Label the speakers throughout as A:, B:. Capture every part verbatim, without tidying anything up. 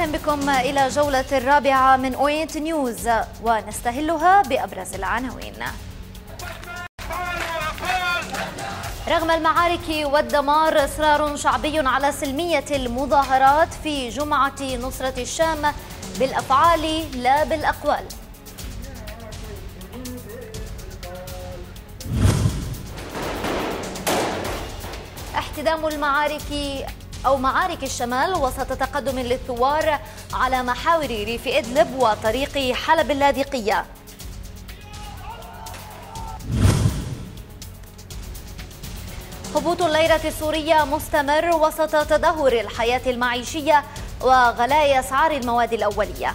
A: أهلا بكم إلى جولة الرابعة من أوينت نيوز، ونستهلها بأبرز العناوين. رغم المعارك والدمار، إصرار شعبي على سلمية المظاهرات في جمعة نصرة الشام بالأفعال لا بالأقوال. احتدام المعارك أو معارك الشمال وسط تقدم للثوار على محاور ريف إدلب وطريق حلب اللاذقية. هبوط الليرة السورية مستمر وسط تدهور الحياة المعيشية وغلاء أسعار المواد الأولية.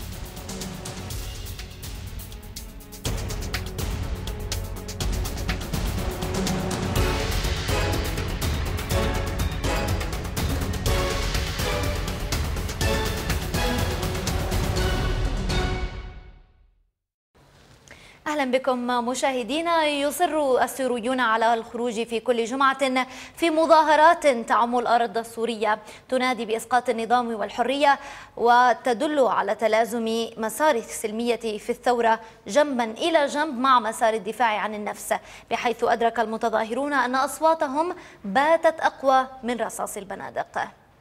A: أهلا بكم مشاهدينا. يصر السوريون على الخروج في كل جمعة في مظاهرات تعم الأرض السورية تنادي بإسقاط النظام والحرية، وتدل على تلازم مسار السلمية في الثورة جنبا إلى جنب مع مسار الدفاع عن النفس، بحيث أدرك المتظاهرون أن أصواتهم باتت أقوى من رصاص البنادق.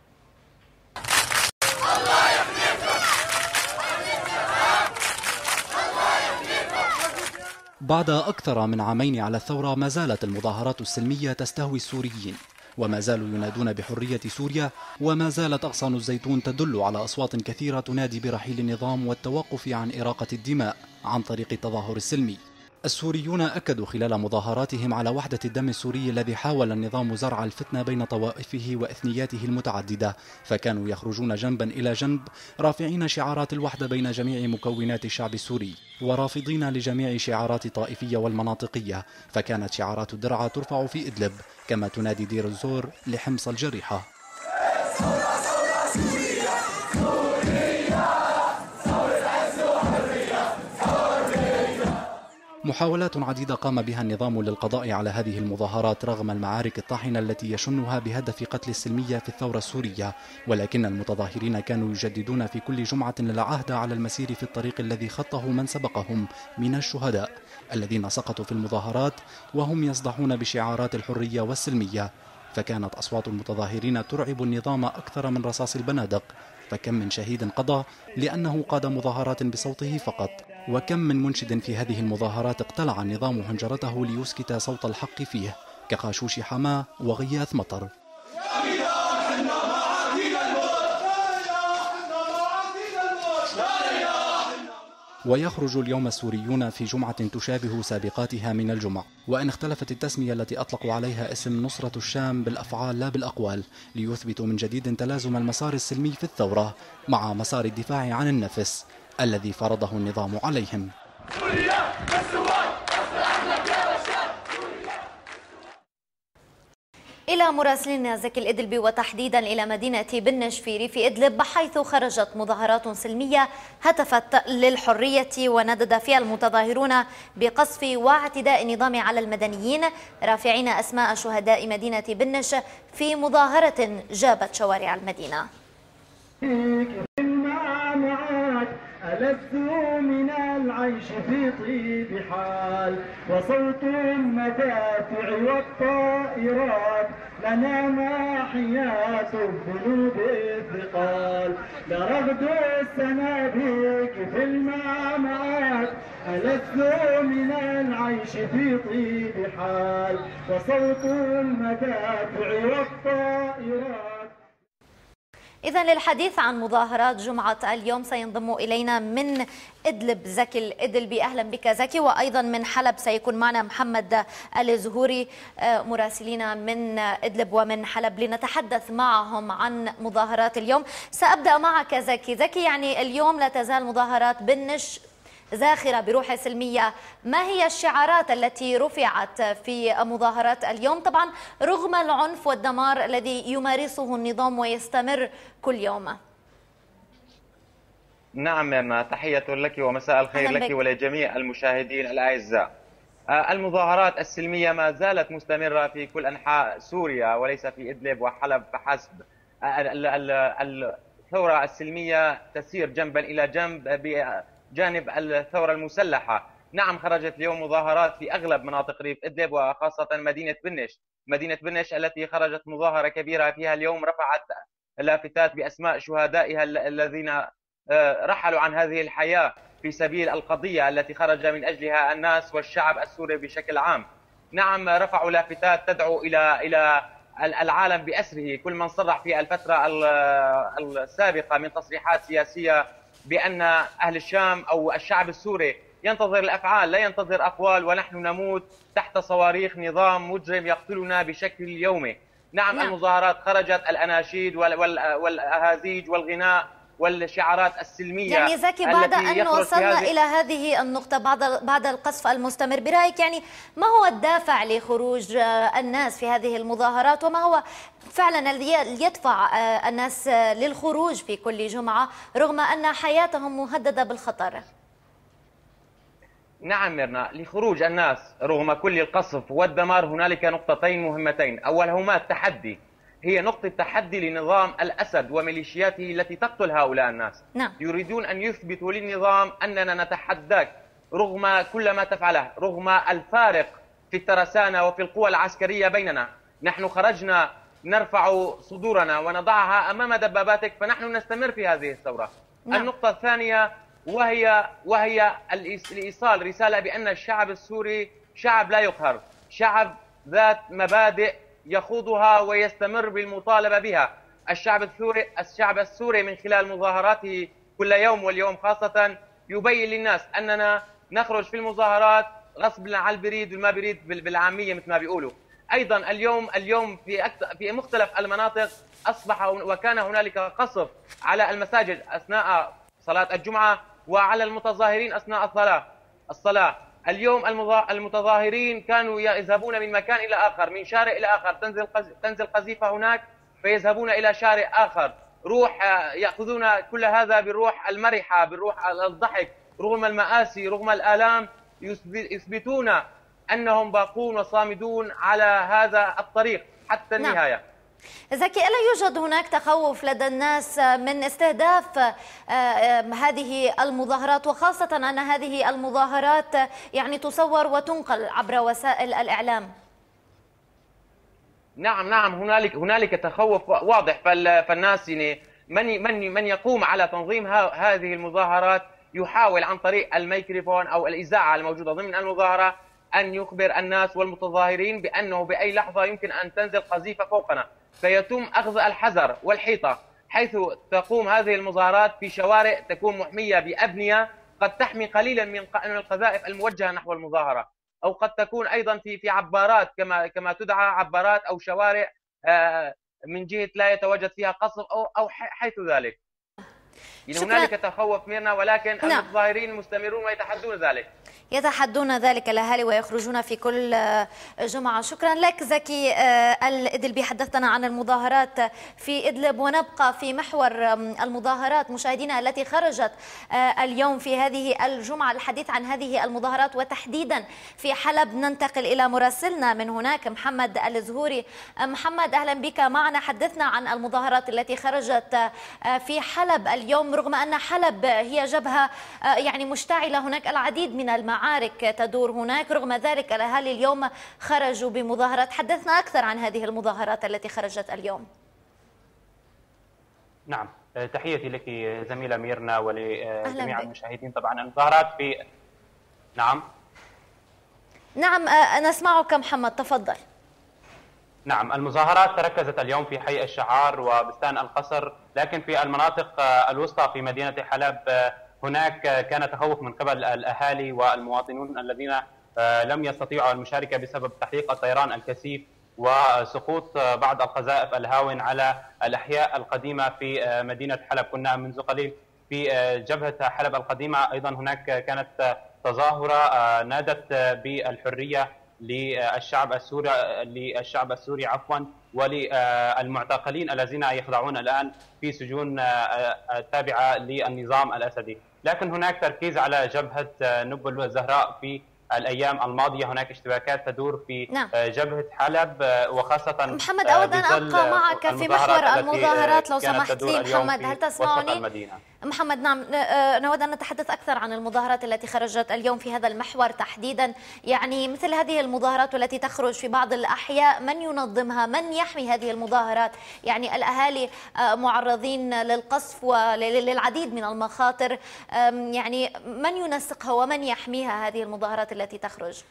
B: بعد أكثر من عامين على الثورة، ما زالت المظاهرات السلمية تستهوي السوريين، وما زالوا ينادون بحرية سوريا، وما زالت أغصان الزيتون تدل على أصوات كثيرة تنادي برحيل النظام والتوقف عن إراقة الدماء عن طريق التظاهر السلمي. السوريون أكدوا خلال مظاهراتهم على وحدة الدم السوري الذي حاول النظام زرع الفتنة بين طوائفه وإثنياته المتعددة، فكانوا يخرجون جنبا إلى جنب رافعين شعارات الوحدة بين جميع مكونات الشعب السوري، ورافضين لجميع شعارات الطائفية والمناطقية، فكانت شعارات الدرعا ترفع في إدلب كما تنادي دير الزور لحمص الجريحة. محاولات عديدة قام بها النظام للقضاء على هذه المظاهرات رغم المعارك الطاحنة التي يشنها بهدف قتل السلمية في الثورة السورية، ولكن المتظاهرين كانوا يجددون في كل جمعة العهد على المسير في الطريق الذي خطه من سبقهم من الشهداء الذين سقطوا في المظاهرات، وهم يصدحون بشعارات الحرية والسلمية. فكانت أصوات المتظاهرين ترعب النظام أكثر من رصاص البنادق، فكم من شهيد قضى لأنه قاد مظاهرات بصوته فقط، وكم من منشد في هذه المظاهرات اقتلع النظام هنجرته ليسكت صوت الحق فيه، كخاشوش حماه وغياث مطر. ويخرج اليوم السوريون في جمعة تشابه سابقاتها من الجمع، وإن اختلفت التسمية التي أطلقوا عليها اسم نصرة الشام بالأفعال لا بالأقوال، ليثبتوا من جديد تلازم المسار السلمي في الثورة مع مسار الدفاع عن النفس الذي فرضه النظام عليهم.
A: إلى مراسلنا زكي الإدلبي، وتحديدا إلى مدينة بنش في ريف إدلب، حيث خرجت مظاهرات سلمية هتفت للحرية وندد فيها المتظاهرون بقصف واعتداء النظام على المدنيين، رافعين أسماء شهداء مدينة بنش في مظاهرة جابت شوارع المدينة.
C: ألذ من العيش في طيب حال، وصوت المدافع والطائرات لنا ماحيات الذنوب الثقال، لرغد السنابك في المعمعات ألذ من العيش في طيب حال، وصوت المدافع والطائرات.
A: إذن للحديث عن مظاهرات جمعة اليوم سينضم إلينا من إدلب زكي الإدلبي. أهلا بك زكي. وأيضا من حلب سيكون معنا محمد الزهوري، مراسلين من إدلب ومن حلب، لنتحدث معهم عن مظاهرات اليوم. سأبدأ معك زكي. زكي، يعني اليوم لا تزال مظاهرات بنش زاخرة بروح سلمية، ما هي الشعارات التي رفعت في مظاهرات اليوم، طبعا رغم العنف والدمار الذي يمارسه النظام ويستمر كل يوم؟
D: نعم، تحية لك ومساء الخير لك ولجميع المشاهدين الأعزاء. المظاهرات السلمية ما زالت مستمرة في كل أنحاء سوريا وليس في إدلب وحلب فحسب. الثورة السلمية تسير جنبا إلى جنب بجانب الثورة المسلحة. نعم، خرجت اليوم مظاهرات في أغلب مناطق ريف إدلب وخاصة مدينة بنش. مدينة بنش التي خرجت مظاهرة كبيرة فيها اليوم رفعت لافتات بأسماء شهدائها الذين رحلوا عن هذه الحياة في سبيل القضية التي خرج من أجلها الناس والشعب السوري بشكل عام. نعم، رفعوا لافتات تدعو إلى إلى العالم بأسره. كل من صرح في الفترة السابقة من تصريحات سياسية بأن أهل الشام أو الشعب السوري ينتظر الأفعال لا ينتظر أقوال، ونحن نموت تحت صواريخ نظام مجرم يقتلنا بشكل يومي. نعم, نعم. المظاهرات خرجت الأناشيد والأهازيج والغناء والشعارات السلمية.
A: يعني زكي، بعد أن وصلنا إلى هذه النقطة بعد بعد القصف المستمر، برأيك يعني ما هو الدافع لخروج الناس في هذه المظاهرات، وما هو فعلا الذي يدفع الناس للخروج في كل جمعة رغم أن حياتهم مهددة بالخطر؟
D: نعم ميرنا، لخروج الناس رغم كل القصف والدمار هنالك نقطتين مهمتين. أولهما التحدي، هي نقطة تحدي لنظام الأسد وميليشياته التي تقتل هؤلاء الناس.
A: نعم.
D: يريدون أن يثبتوا للنظام أننا نتحداك رغم كل ما تفعله، رغم الفارق في الترسانة وفي القوى العسكرية بيننا. نحن خرجنا نرفع صدورنا ونضعها أمام دباباتك، فنحن نستمر في هذه الثورة. نعم. النقطة الثانية وهي وهي الإيصال رسالة بأن الشعب السوري شعب لا يقهر، شعب ذات مبادئ يخوضها ويستمر بالمطالبة بها. الشعب السوري الشعب السوري من خلال مظاهراته كل يوم واليوم خاصة يبين للناس أننا نخرج في المظاهرات غصب عن البريد والما بريد بالعامية مثل ما بيقولوا. أيضا اليوم اليوم في في مختلف المناطق أصبح وكان هنالك قصف على المساجد أثناء صلاة الجمعة وعلى المتظاهرين أثناء الصلاة الصلاة اليوم المتظاهرين كانوا يذهبون من مكان إلى آخر، من شارع إلى آخر، تنزل تنزل قذيفة هناك فيذهبون إلى شارع آخر، روح يأخذون كل هذا بالروح المرحة، بالروح الضحك، رغم المآسي رغم الآلام يثبتون أنهم باقون وصامدون على هذا الطريق حتى النهاية. نعم.
A: زكي، ألا يوجد هناك تخوف لدى الناس من استهداف هذه المظاهرات، وخاصة أن هذه المظاهرات يعني تصور وتنقل عبر وسائل الإعلام؟
D: نعم نعم هنالك هنالك تخوف واضح. فالناس يعني من من من يقوم على تنظيم هذه المظاهرات يحاول عن طريق الميكروفون أو الإذاعة الموجودة ضمن المظاهرة أن يخبر الناس والمتظاهرين بأنه بأي لحظة يمكن أن تنزل قذيفة فوقنا، فيتم أخذ الحذر والحيطة، حيث تقوم هذه المظاهرات في شوارع تكون محمية بأبنية قد تحمي قليلا من القذائف الموجهة نحو المظاهرة، أو قد تكون أيضا في في عبارات كما كما تدعى عبارات أو شوارع من جهة لا يتواجد فيها قصف أو أو حيث ذلك. هنالك تخوف ميرنا، ولكن نعم. المتظاهرين مستمرون ويتحدون ذلك.
A: يتحدون ذلك الأهالي ويخرجون في كل جمعة. شكرا لك زكي الإدلبي، حدثنا عن المظاهرات في إدلب. ونبقى في محور المظاهرات مشاهدينا التي خرجت اليوم في هذه الجمعة. الحديث عن هذه المظاهرات وتحديدا في حلب ننتقل إلى مراسلنا من هناك محمد الزهوري. محمد، أهلا بك معنا. حدثنا عن المظاهرات التي خرجت في حلب اليوم، رغم أن حلب هي جبهة يعني مشتعلة، هناك العديد من المعارك تدور هناك، رغم ذلك الأهالي اليوم خرجوا بمظاهرات. حدثنا أكثر عن هذه المظاهرات التي خرجت اليوم.
E: نعم، تحياتي لك زميلة ميرنا ولجميع المشاهدين. طبعا المظاهرات في نعم
A: نعم نسمعك محمد، تفضل.
E: نعم، المظاهرات تركزت اليوم في حي الشعار وبستان القصر، لكن في المناطق الوسطى في مدينة حلب هناك كان تخوف من قبل الأهالي والمواطنون الذين لم يستطيعوا المشاركة بسبب تحقيق الطيران الكثيف وسقوط بعض القذائف الهاون على الأحياء القديمة في مدينة حلب. كنا منذ قليل في جبهة حلب القديمة، أيضا هناك كانت تظاهرة نادت بالحرية للشعب السوري للشعب السوري عفوا وللمعتقلين الذين يخضعون الآن في سجون تابعة للنظام الأسدي. لكن هناك تركيز على جبهة نبل الزهراء في الأيام الماضية هناك اشتباكات تدور في
A: نعم.
E: جبهة حلب، وخاصة
A: محمد أود أن أبقى معك في محور المظاهرات لو سمحت لي. محمد هل تسمعني؟ محمد نعم، نود أن نتحدث أكثر عن المظاهرات التي خرجت اليوم في هذا المحور تحديدا. يعني مثل هذه المظاهرات التي تخرج في بعض الأحياء، من ينظمها؟ من يحمي هذه المظاهرات؟ يعني الأهالي معرضين للقصف وللعديد من المخاطر، يعني من ينسقها ومن يحميها هذه المظاهرات التي تخرج؟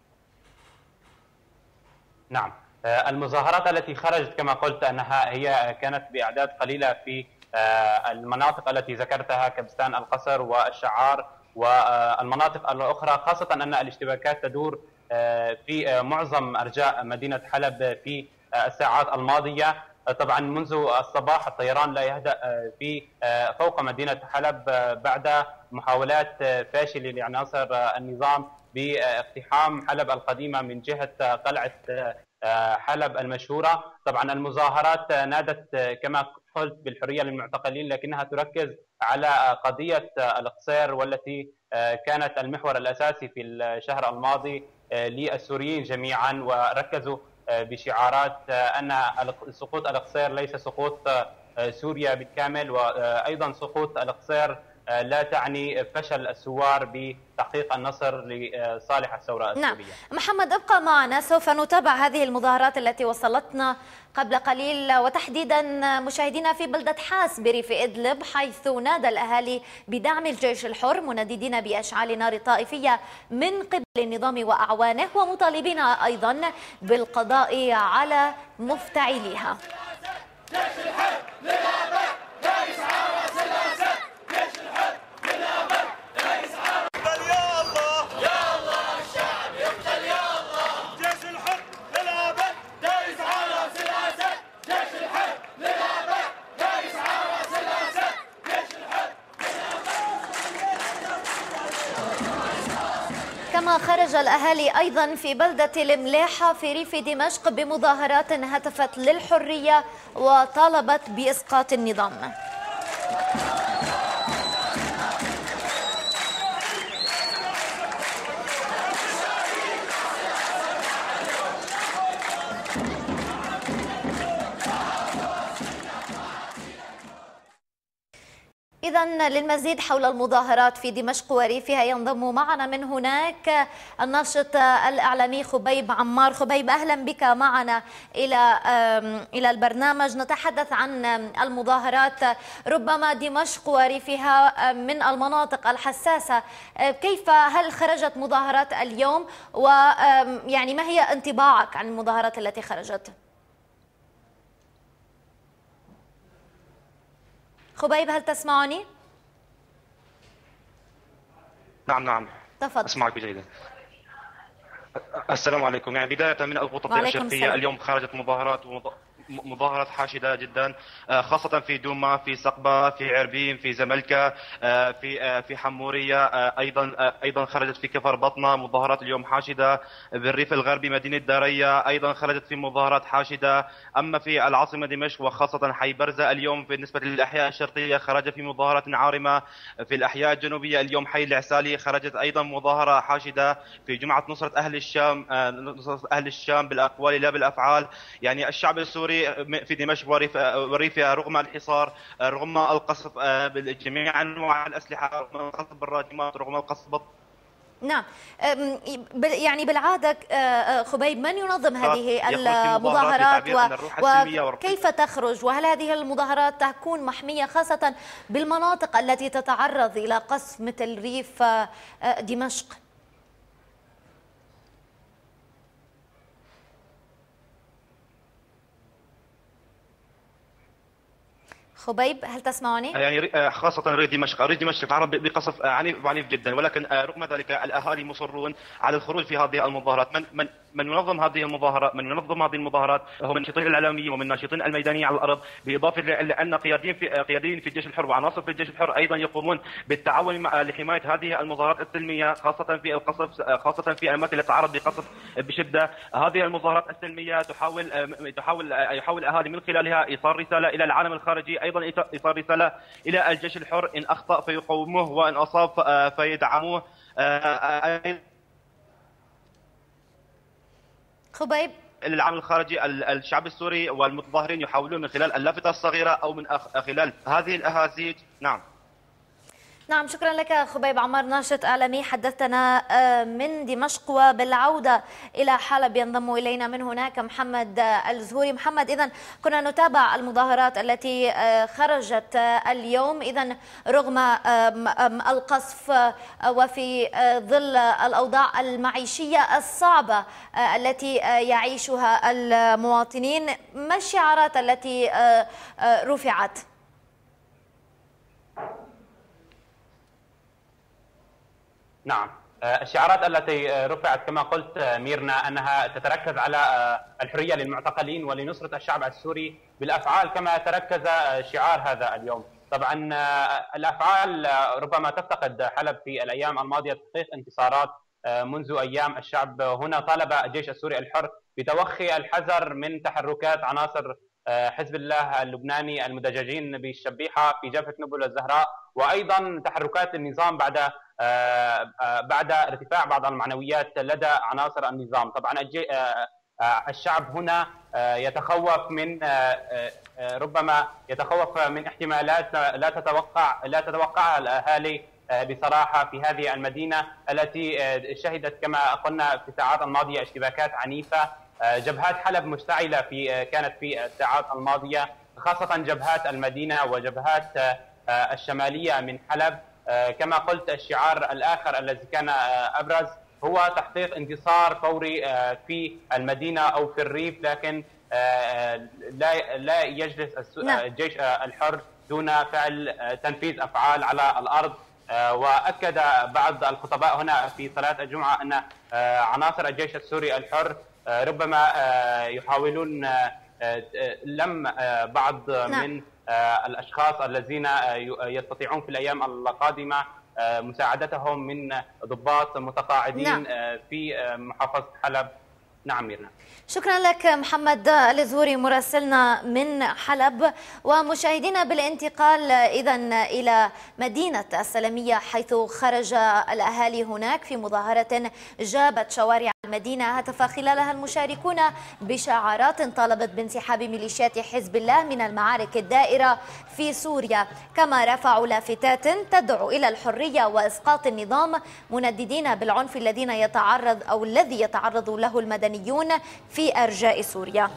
E: نعم، المظاهرات التي خرجت كما قلت أنها هي كانت بأعداد قليلة في المناطق التي ذكرتها كبستان القصر والشعار والمناطق الأخرى، خاصة أن الاشتباكات تدور في معظم أرجاء مدينة حلب في الساعات الماضية. طبعا منذ الصباح الطيران لا يهدأ في فوق مدينة حلب بعد محاولات فاشلة لعناصر النظام باقتحام حلب القديمة من جهة قلعة حلب المشهورة. طبعا المظاهرات نادت كما قلت بالحرية للمعتقلين، لكنها تركز على قضية القصير والتي كانت المحور الأساسي في الشهر الماضي للسوريين جميعا، وركزوا بشعارات أن سقوط القصير ليس سقوط سوريا بالكامل، وأيضا سقوط القصير لا تعني فشل الثوار بتحقيق النصر لصالح الثورة السورية.
A: نعم محمد ابقى معنا، سوف نتابع هذه المظاهرات التي وصلتنا قبل قليل، وتحديدا مشاهدينا في بلدة حاس بريف إدلب، حيث نادى الأهالي بدعم الجيش الحر منددين بأشعال نار طائفية من قبل النظام وأعوانه، ومطالبين أيضا بالقضاء على مفتعليها. كما خرج الأهالي أيضا في بلدة الملاحة في ريف دمشق بمظاهرات هتفت للحرية وطالبت بإسقاط النظام. إذن للمزيد حول المظاهرات في دمشق وريفها ينضم معنا من هناك الناشط الإعلامي خبيب عمار. خبيب أهلا بك معنا إلى إلى البرنامج. نتحدث عن المظاهرات، ربما دمشق وريفها من المناطق الحساسة، كيف هل خرجت مظاهرات اليوم، ويعني ما هي انطباعك عن المظاهرات التي خرجت؟ خبيب هل تسمعني؟
F: نعم نعم
A: تفضل.
F: أسمعك جيدا. السلام عليكم. يعني بداية من القطة الشرقية اليوم خرجت مظاهرات مظاهرات حاشدة جدا، خاصة في دوما، في سقبة، في عربين، في زملكة، في في حمورية، أيضا أيضا خرجت في كفر بطنة مظاهرات اليوم حاشدة، بالريف الغربي مدينة دارية أيضا خرجت في مظاهرات حاشدة. أما في العاصمة دمشق وخاصة حي برزة اليوم بالنسبة للأحياء الشرقية خرج في مظاهرات عارمة. في الأحياء الجنوبية اليوم حي العسالي خرجت أيضا مظاهرة حاشدة. في جمعة نصرة أهل الشام نصرة أهل الشام بالأقوال لا بالأفعال. يعني الشعب السوري في دمشق وريفها رغم الحصار، رغم القصف بجميع انواع الاسلحه، رغم القصف بالراجمات، رغم القصف.
A: نعم يعني بالعاده خبيب، من ينظم هذه المظاهرات وكيف تخرج، وهل هذه المظاهرات تكون محميه خاصه بالمناطق التي تتعرض الى قصف مثل ريف دمشق؟ خبيب هل تسمعني؟
F: يعني خاصة ريف دمشق، ريف دمشق تعرض بقصف عنيف عنيف جدا، ولكن رغم ذلك الأهالي مصرون على الخروج في هذه المظاهرات. من من من ينظم هذه المظاهرات من ينظم هذه المظاهرات هو من الناشطين الإعلاميين ومن الناشطين الميدانيين على الأرض، بالإضافة لأن قياديين في قياديين في الجيش الحر وعناصر في الجيش الحر أيضا يقومون بالتعاون لحماية هذه المظاهرات السلمية، خاصة في القصف، خاصة في الأماكن التي تعرض لقصف بشدة. هذه المظاهرات السلمية تحاول تحاول يحاول الأهالي من خلالها إيصال رسالة إلى العالم الخارجي، أيضا إيصال رسالة إلى الجيش الحر إن أخطأ فيقوموه وإن أصاب فيدعموه.
A: خبيب،
F: العمل الخارجي الشعب السوري والمتظاهرين يحاولون من خلال اللافتة الصغيرة أو من خلال هذه الأهازيج. نعم
A: نعم، شكرا لك خبيب عمار، ناشط إعلامي، حدثنا من دمشق. وبالعودة إلى حلب ينضم إلينا من هناك محمد الزهوري. محمد، إذن كنا نتابع المظاهرات التي خرجت اليوم، إذن رغم القصف وفي ظل الأوضاع المعيشية الصعبة التي يعيشها المواطنين، ما الشعارات التي رفعت؟
E: نعم، الشعارات التي رفعت كما قلت ميرنا أنها تتركز على الحرية للمعتقلين ولنصرة الشعب السوري بالأفعال، كما تركز شعار هذا اليوم. طبعا الأفعال ربما تفتقد حلب في الأيام الماضية تحقيق انتصارات. منذ أيام الشعب هنا طالب الجيش السوري الحر بتوخي الحذر من تحركات عناصر حزب الله اللبناني المدججين بالشبيحة في جبهة نبل الزهراء، وأيضا تحركات النظام بعد بعد ارتفاع بعض المعنويات لدى عناصر النظام. طبعا الشعب هنا يتخوف من ربما يتخوف من احتمالات لا تتوقع لا تتوقعها الأهالي بصراحة في هذه المدينة التي شهدت كما قلنا في الساعات الماضية اشتباكات عنيفة. جبهات حلب مشتعلة في كانت في الساعات الماضية، خاصة جبهات المدينة وجبهات الشمالية من حلب. كما قلت الشعار الآخر الذي كان أبرز هو تحقيق انتصار فوري في المدينة أو في الريف، لكن لا لا يجلس الجيش الحر دون فعل تنفيذ أفعال على الأرض. وأكد بعض الخطباء هنا في صلاة الجمعة أن عناصر الجيش السوري الحر ربما يحاولون لم بعض من الأشخاص الذين يستطيعون في الأيام القادمة مساعدتهم من ضباط متقاعدين في محافظة حلب. نعم ميرنا.
A: شكرا لك محمد الزهوري مراسلنا من حلب. ومشاهدينا بالانتقال إذا إلى مدينة السلمية، حيث خرج الأهالي هناك في مظاهرة جابت شوارع المدينة، هتف خلالها المشاركون بشعارات طالبت بانسحاب ميليشيات حزب الله من المعارك الدائرة في سوريا، كما رفعوا لافتات تدعو إلى الحرية وإسقاط النظام، منددين بالعنف الذين يتعرض أو الذي يتعرض له المدنيون في أرجاء سوريا.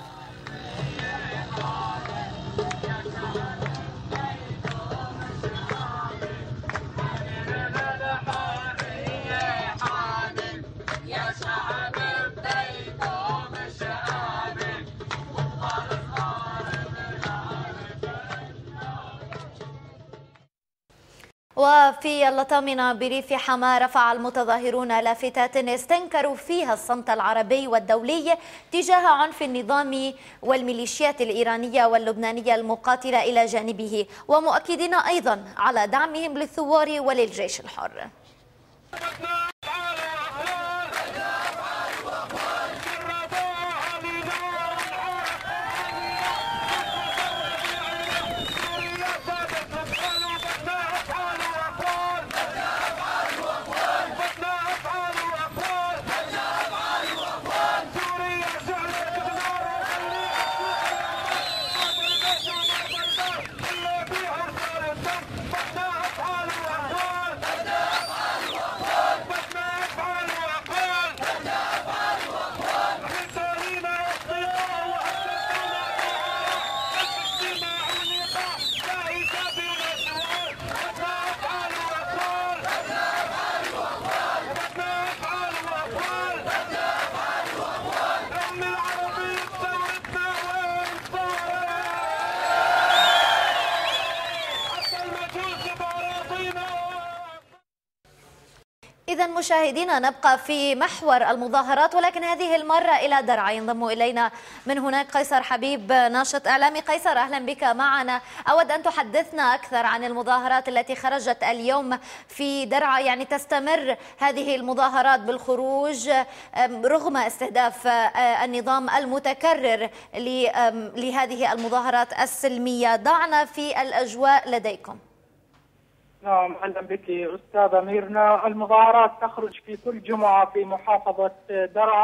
A: وفي اللطامنة بريف حما رفع المتظاهرون لافتات استنكروا فيها الصمت العربي والدولي تجاه عنف النظام والميليشيات الإيرانية واللبنانية المقاتلة إلى جانبه، ومؤكدين أيضا على دعمهم للثوار وللجيش الحر. إذا مشاهدينا نبقى في محور المظاهرات، ولكن هذه المرة إلى درعا. ينضم إلينا من هناك قيصر حبيب ناشط إعلامي. قيصر، أهلا بك معنا. أود أن تحدثنا أكثر عن المظاهرات التي خرجت اليوم في درعا. يعني تستمر هذه المظاهرات بالخروج رغم استهداف النظام المتكرر لهذه المظاهرات السلمية. ضعنا في الأجواء لديكم.
G: نعم، اهلا بك استاذه ميرنا. المظاهرات تخرج في كل جمعه في محافظه درعا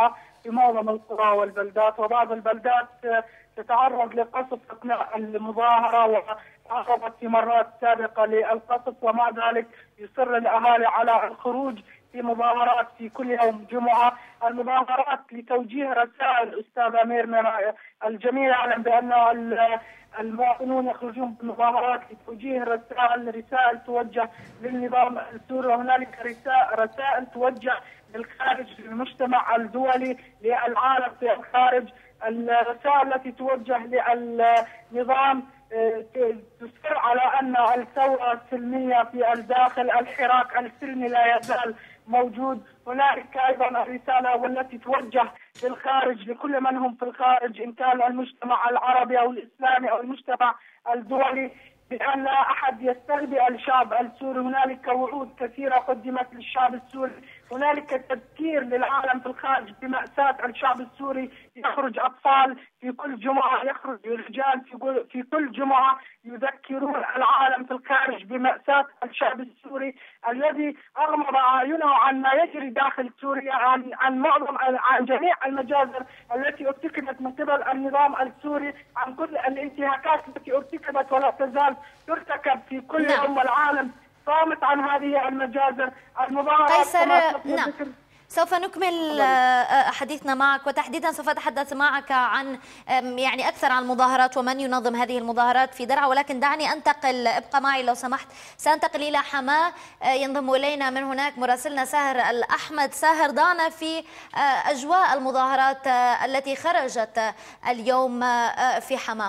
G: في معظم القرى والبلدات، وبعض البلدات تتعرض لقصف أثناء المظاهرة وتعرضت في مرات سابقة للقصف، ومع ذلك يصر الأهالي على الخروج في مظاهرات في كل يوم جمعة. المظاهرات لتوجيه رسائل أستاذ أمير، من الجميع يعلم بأن المواطنون يخرجون بالمظاهرات لتوجيه رسائل رسائل توجه للنظام السوري، وهنالك رسائل توجه للخارج، للمجتمع الدولي، للعالم في الخارج. الرسائل التي توجه للنظام تصر على أن الثورة السلمية في الداخل، الحراك السلمي لا يزال موجود. هنالك أيضا الرسالة والتي توجه للخارج، لكل من هم في الخارج، إن كان المجتمع العربي أو الإسلامي أو المجتمع الدولي، بأن لا أحد يستغبي الشعب السوري. هنالك وعود كثيرة قدمت للشعب السوري، هنالك تذكير للعالم في الخارج بمأساة الشعب السوري. يخرج أطفال في كل جمعة، يخرج رجال في كل جمعة يذكرون العالم في الخارج بمأساة الشعب السوري الذي أغمض أعينه عن ما يجري داخل سوريا، عن عن معظم عن جميع المجازر التي ارتكبت من قبل النظام السوري، عن كل الانتهاكات التي ارتكبت ولا تزال ترتكب في كل
A: نعم.
G: يوم، والعالم صامت عن هذه المجازر. المظاهرات
A: قيصر، نعم، سوف نكمل حديثنا معك، وتحديدا سوف أتحدث معك عن يعني أكثر عن المظاهرات ومن ينظم هذه المظاهرات في درعا، ولكن دعني أنتقل، ابقى معي لو سمحت، سأنتقل إلى حماة. ينضم إلينا من هناك مراسلنا ساهر الأحمد. ساهر، ضعنا في أجواء المظاهرات التي خرجت اليوم في حماة.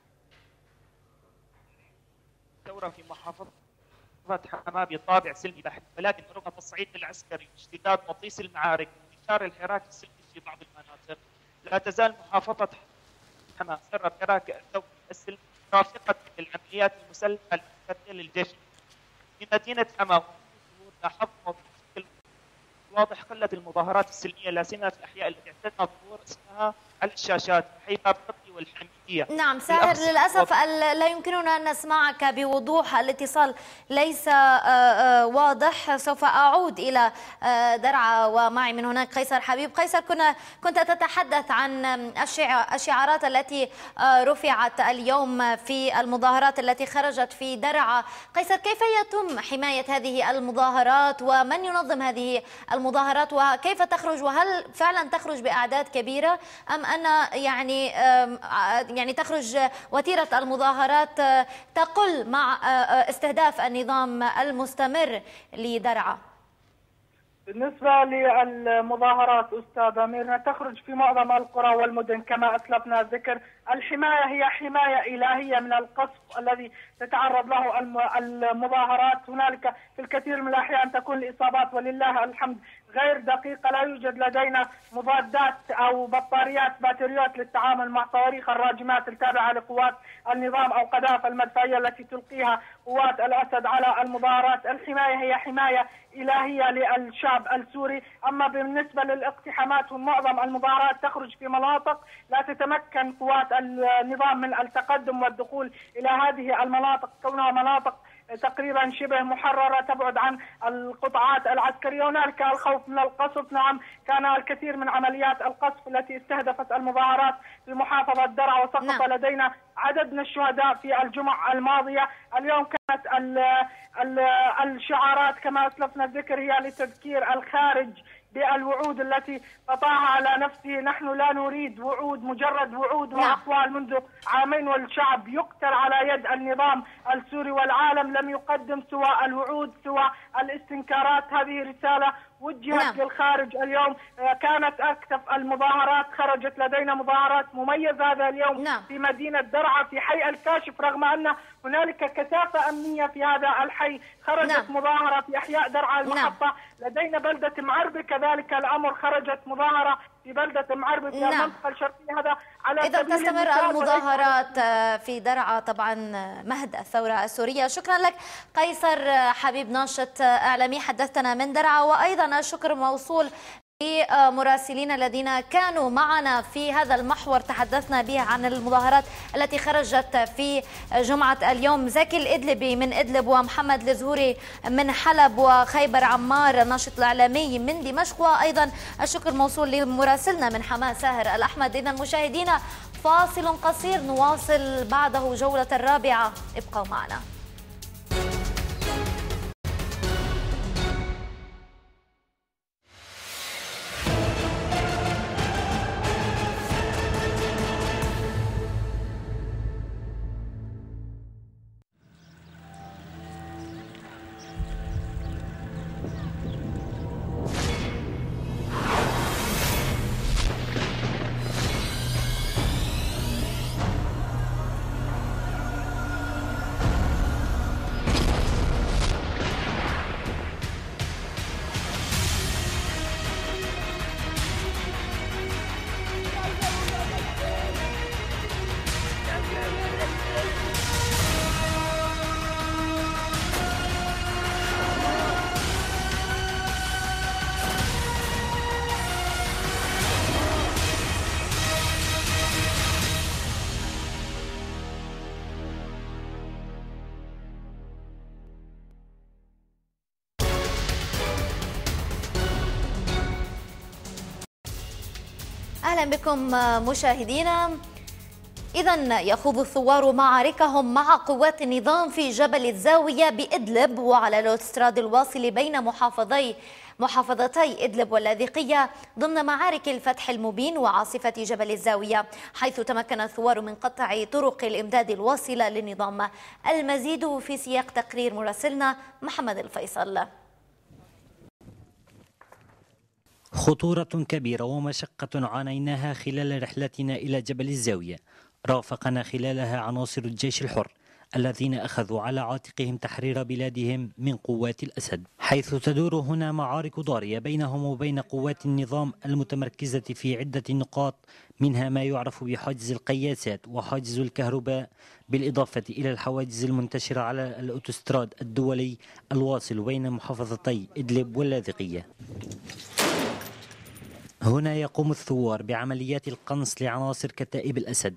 H: ثورة في محافظة حماة بطابع سلمي بحت، ولكن رغم التصعيد العسكري واشتداد وطيس المعارك وانتشار الحراك السلمي في بعض المناطق، لا تزال محافظة حماة سر الحراك الثوري السلمي رافقة للعمليات المسلحة المستمرة للجيش. في مدينة حماة لاحظنا بشكل واضح قلة المظاهرات السلمية، لا سيما في الأحياء التي اعتدنا ظهور اسمها على الشاشات، حي باب قطي والحميدية.
A: نعم ساهر، للأسف لا يمكننا أن نسمعك بوضوح، الاتصال ليس واضح. سوف أعود إلى درعا ومعي من هناك قيصر حبيب. قيصر، كنا كنت تتحدث عن الشعارات التي رفعت اليوم في المظاهرات التي خرجت في درعا. قيصر، كيف يتم حماية هذه المظاهرات ومن ينظم هذه المظاهرات وكيف تخرج، وهل فعلا تخرج بأعداد كبيرة أم أن يعني يعني تخرج وتيرة المظاهرات تقل مع استهداف النظام المستمر لدرعا؟
G: بالنسبة للمظاهرات أستاذ أمير، تخرج في معظم القرى والمدن كما أسلفنا الذكر. الحماية هي حماية إلهية من القصف الذي تتعرض له المظاهرات. هنالك في الكثير من الأحيان تكون الإصابات ولله الحمد غير دقيقة، لا يوجد لدينا مضادات أو بطاريات باتريات للتعامل مع صواريخ الراجمات التابعة لقوات النظام أو قذائف المدفعية التي تلقيها قوات الأسد على المظاهرات. الحماية هي حماية إلهية للشعب السوري. أما بالنسبة للاقتحامات، معظم المظاهرات تخرج في مناطق لا تتمكن قوات النظام من التقدم والدخول إلى هذه المناطق، كونها مناطق تقريبا شبه محررة تبعد عن القطاعات العسكرية. هنالك الخوف من القصف. نعم، كان الكثير من عمليات القصف التي استهدفت المظاهرات في محافظة درعا، وسقط نعم. لدينا عدد من الشهداء في الجمعة الماضية. اليوم كانت ال ال الشعارات كما أسلفنا الذكر هي لتذكير الخارج بالوعود التي قطعها على نفسه. نحن لا نريد وعود، مجرد وعود وأقوال منذ عامين، والشعب يقتل على يد النظام السوري، والعالم لم يقدم سوى الوعود، سوى الاستنكارات. هذه رسالة وجهت نعم. للخارج اليوم. كانت أكثر المظاهرات، خرجت لدينا مظاهرات مميزة هذا اليوم نعم. في مدينة درعا في حي الكاشف، رغم أن هنالك كثافة أمنية في هذا الحي. خرجت نعم. مظاهرة في أحياء درعا المحطة نعم. لدينا بلدة معربة كذلك الأمر، خرجت مظاهرة في بلدة معربة في نعم. المنطقة الشرقية. هذا على
A: إذا تستمر المظاهرات في درعا طبعا مهد الثورة السورية. شكرا لك قيصر حبيب، ناشط إعلامي، حدثتنا من درعا، وأيضا الشكر موصول مراسلين الذين كانوا معنا في هذا المحور تحدثنا به عن المظاهرات التي خرجت في جمعة اليوم. زكي الإدلبي من إدلب ومحمد الزهوري من حلب وخيبر عمار الناشط الإعلامي من دمشق، وأيضا الشكر موصول لمراسلنا من حماة ساهر الأحمد. إذا مشاهدينا فاصل قصير نواصل بعده جولة الرابعة، ابقوا معنا. أهلا بكم مشاهدينا. إذا يخوض الثوار معاركهم مع قوات النظام في جبل الزاوية بإدلب وعلى الأوتوستراد الواصل بين محافظي محافظتي إدلب واللاذقية ضمن معارك الفتح المبين وعاصفة جبل الزاوية، حيث تمكن الثوار من قطع طرق الإمداد الواصلة للنظام. المزيد في سياق تقرير مراسلنا محمد الفيصل.
I: خطورة كبيرة ومشقة عانيناها خلال رحلتنا إلى جبل الزاوية، رافقنا خلالها عناصر الجيش الحر الذين أخذوا على عاتقهم تحرير بلادهم من قوات الأسد، حيث تدور هنا معارك ضارية بينهم وبين قوات النظام المتمركزة في عدة نقاط، منها ما يعرف بحاجز القياسات وحاجز الكهرباء، بالإضافة إلى الحواجز المنتشرة على الأوتوستراد الدولي الواصل بين محافظتي إدلب واللاذقية. هنا يقوم الثوار بعمليات القنص لعناصر كتائب الأسد،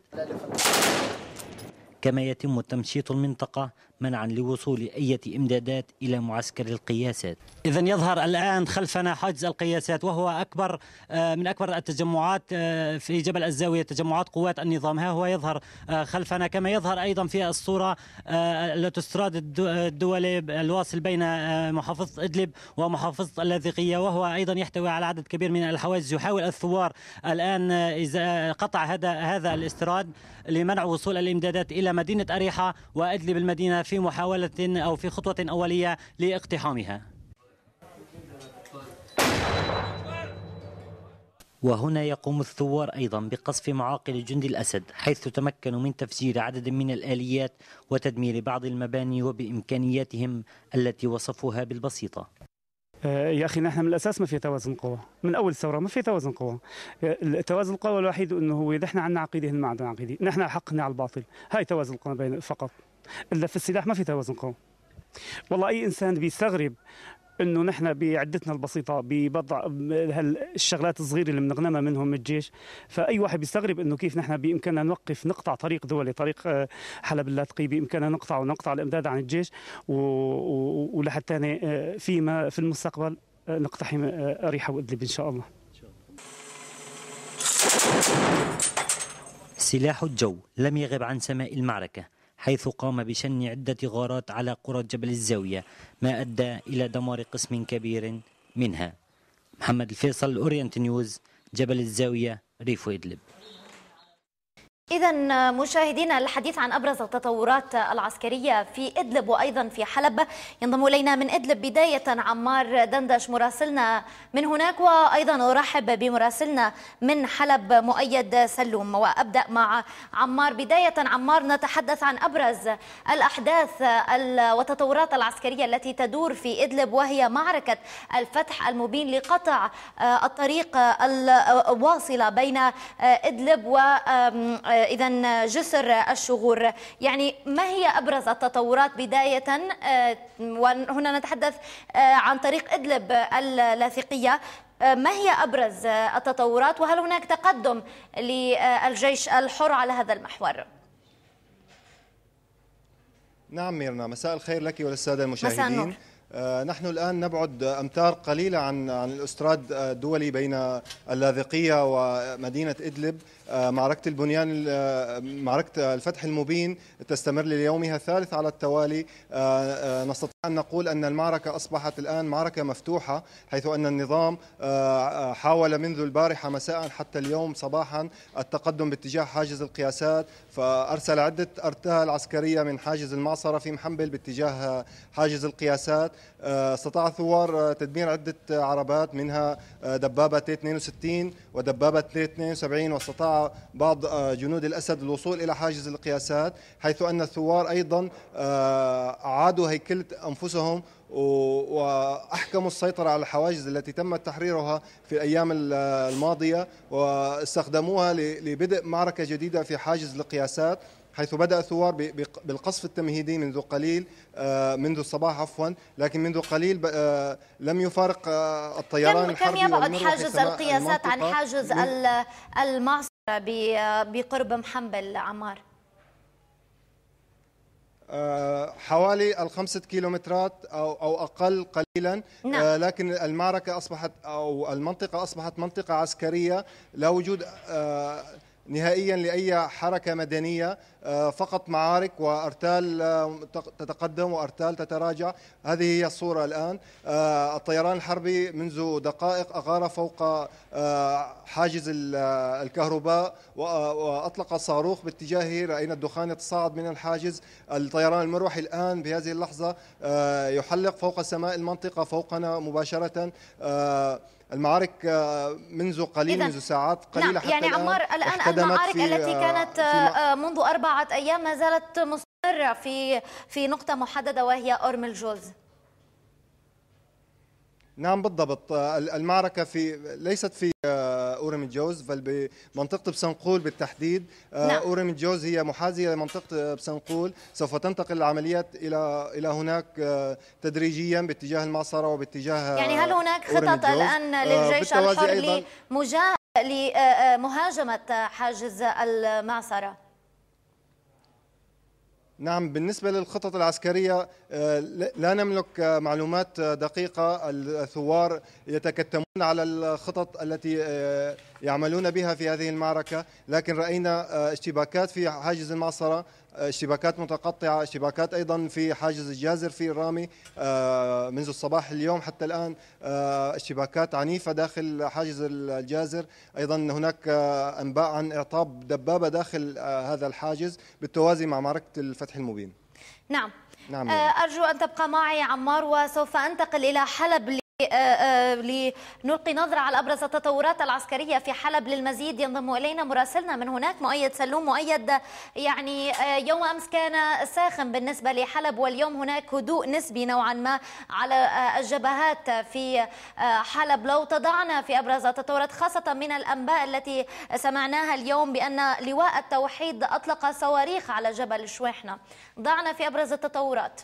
I: كما يتم تمشيط المنطقة منعا لوصول أي إمدادات إلى معسكر القياسات. إذا يظهر الآن خلفنا حاجز القياسات، وهو أكبر من أكبر التجمعات في جبل الزاوية، تجمعات قوات النظام. ها هو يظهر خلفنا، كما يظهر أيضا في الصورة الأوتوستراد الدولي الواصل بين محافظة إدلب ومحافظة اللاذقية، وهو أيضا يحتوي على عدد كبير من الحواجز. يحاول الثوار الآن إذا قطع هذا هذا الاستراد لمنع وصول الإمدادات إلى مدينة أريحة وإدلب المدينة في محاولة أو في خطوة أولية لاقتحامها. وهنا يقوم الثوار أيضا بقصف معاقل جند الأسد، حيث تمكنوا من تفجير عدد من الآليات وتدمير بعض المباني وبإمكانياتهم التي وصفوها بالبسيطة.
J: يا أخي نحن من الأساس ما في توازن قوى، من أول الثورة ما في توازن قوى. التوازن القوى الوحيد أنه هو إذا إحنا عندنا عقيدة ما عندنا عقيدة، نحن حقنا على الباطل، هاي توازن القوى بين فقط. إلا في السلاح ما في توازن قوى. والله أي إنسان بيستغرب انه نحن بعدتنا البسيطه ببضع الشغلات الصغيره اللي بنغنمها منهم من الجيش، فاي واحد بيستغرب انه كيف نحن بامكاننا نوقف نقطع طريق دولي، طريق حلب اللاذقية بامكاننا نقطع ونقطع الامداد عن الجيش، ولحتى فيما في المستقبل نقتحم أريحة وإدلب ان شاء الله.
I: سلاح الجو لم يغب عن سماء المعركة، حيث قام بشن عدة غارات على قرى جبل الزاوية، ما أدى إلى دمار قسم كبير منها. محمد الفيصل، أورينت نيوز، جبل الزاوية، ريف إدلب.
A: إذا مشاهدينا الحديث عن أبرز التطورات العسكرية في إدلب وأيضا في حلب، ينضم إلينا من إدلب بداية عمار دندش مراسلنا من هناك، وأيضا أرحب بمراسلنا من حلب مؤيد سلوم. وأبدأ مع عمار. بداية عمار، نتحدث عن أبرز الأحداث والتطورات العسكرية التي تدور في إدلب، وهي معركة الفتح المبين لقطع الطريق الواصلة بين إدلب و إذا جسر الشغور. يعني ما هي أبرز التطورات بداية؟ وهنا نتحدث عن طريق إدلب اللاذقية. ما هي أبرز التطورات وهل هناك تقدم للجيش الحر على هذا المحور؟
K: نعم ميرنا، مساء الخير لك وللسادة المشاهدين. آه نحن الآن نبعد أمتار قليلة عن عن الأستراد الدولي بين اللاذقية ومدينة إدلب. آه معركة البنيان آه معركة الفتح المبين تستمر ليومها الثالث على التوالي. آه آه نستطيع أن نقول أن المعركة أصبحت الآن معركة مفتوحة، حيث أن النظام آه حاول منذ البارحة مساء حتى اليوم صباحا التقدم باتجاه حاجز القياسات، فأرسل عدة أرتال عسكرية من حاجز المعصرة في محنبل باتجاه حاجز القياسات. استطاع الثوار تدمير عدة عربات منها دبابة تي اثنين وستين ودبابة تي اثنين وسبعين، واستطاع بعض جنود الأسد الوصول إلى حاجز القياسات، حيث أن الثوار أيضا أعادوا هيكلة أنفسهم وأحكموا السيطرة على الحواجز التي تم تحريرها في الأيام الماضية، واستخدموها لبدء معركة جديدة في حاجز القياسات، حيث بدأ الثوار بالقصف التمهيدي منذ قليل منذ الصباح عفوا لكن منذ قليل لم يفارق الطيران الحربي.
A: كم يبعد حاجز القياسات عن حاجز المعصرة بقرب محنبل عمار؟
K: حوالي الخمسة كيلومترات أو أو أقل قليلا. نعم. لكن المعركة أصبحت أو المنطقة أصبحت منطقة عسكرية، لا وجود نهائيا لأي حركة مدنية، فقط معارك وأرتال تتقدم وأرتال تتراجع. هذه هي الصورة الآن. الطيران الحربي منذ دقائق أغار فوق حاجز الكهرباء وأطلق صاروخ باتجاهه، رأينا الدخان يتصاعد من الحاجز. الطيران المروحي الآن بهذه اللحظة يحلق فوق سماء المنطقة فوقنا مباشرة. المعارك منذ قليل منذ ساعات قليلة.
A: نعم. يعني عمار الآن المعارك التي كانت منذ أربعة أيام ما زالت مستمرة في في نقطة محددة وهي أورم الجوز.
K: نعم بالضبط. المعركة في ليست في أورم الجوز بل بمنطقة بسنقول بالتحديد. نعم. أورم الجوز هي محاذية لمنطقة بسنقول، سوف تنتقل العمليات إلى إلى هناك تدريجيا باتجاه المعصرة وباتجاه
A: يعني هل هناك خطط الآن للجيش الحر لمهاجمة حاجز المعصرة؟
K: نعم، بالنسبة للخطط العسكرية لا نملك معلومات دقيقة. الثوار يتكتمون على الخطط التي يعملون بها في هذه المعركة، لكن رأينا اشتباكات في حاجز المعصرة، اشتباكات متقطعة، اشتباكات أيضا في حاجز الجازر في الرامي منذ الصباح اليوم حتى الآن، اشتباكات عنيفة داخل حاجز الجازر. أيضا هناك أنباء عن إعطاب دبابة داخل هذا الحاجز بالتوازي مع معركة الفتح المبين.
A: نعم.
K: نعم.
A: أرجو أن تبقى معي عمار، وسوف أنتقل إلى حلب لنلقي نظرة على أبرز التطورات العسكرية في حلب. للمزيد ينضم إلينا مراسلنا من هناك مؤيد سلوم. مؤيد، يعني يوم أمس كان ساخن بالنسبة لحلب، واليوم هناك هدوء نسبي نوعا ما على الجبهات في حلب. لو تضعنا في أبرز التطورات خاصة من الأنباء التي سمعناها اليوم بأن لواء التوحيد أطلق صواريخ على جبل شويحنة، ضعنا في أبرز التطورات.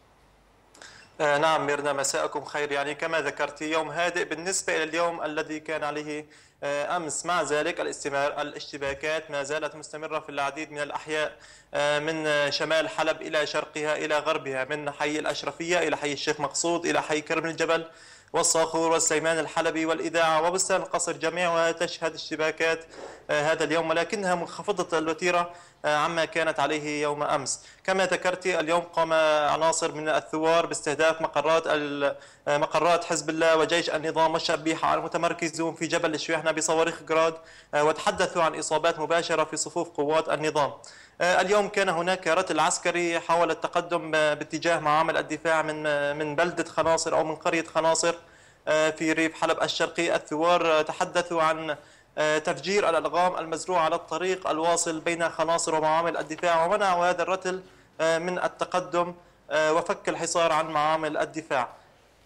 L: آه نعم ميرنا، مساءكم خير. يعني كما ذكرت يوم هادئ بالنسبة إلى اليوم الذي كان عليه آه أمس. مع ذلك الاستمرار الاشتباكات ما زالت مستمرة في العديد من الأحياء آه من شمال حلب إلى شرقها إلى غربها، من حي الأشرفية إلى حي الشيخ مقصود إلى حي كرم الجبل والصاخور والسيمان الحلبي والإذاعة وبستان القصر، جميعها تشهد اشتباكات آه هذا اليوم، ولكنها منخفضة الوتيرة عما كانت عليه يوم أمس. كما ذكرت اليوم قام عناصر من الثوار باستهداف مقرات مقرات حزب الله وجيش النظام والشبيحة المتمركزون في جبل شويحنة بصواريخ جراد، وتحدثوا عن إصابات مباشرة في صفوف قوات النظام. اليوم كان هناك رتل عسكري حاول التقدم باتجاه معامل الدفاع من من بلدة خناصر أو من قرية خناصر في ريف حلب الشرقي. الثوار تحدثوا عن تفجير الألغام المزروعة على الطريق الواصل بين خناصر ومعامل الدفاع، ومنعوا هذا الرتل من التقدم وفك الحصار عن معامل الدفاع.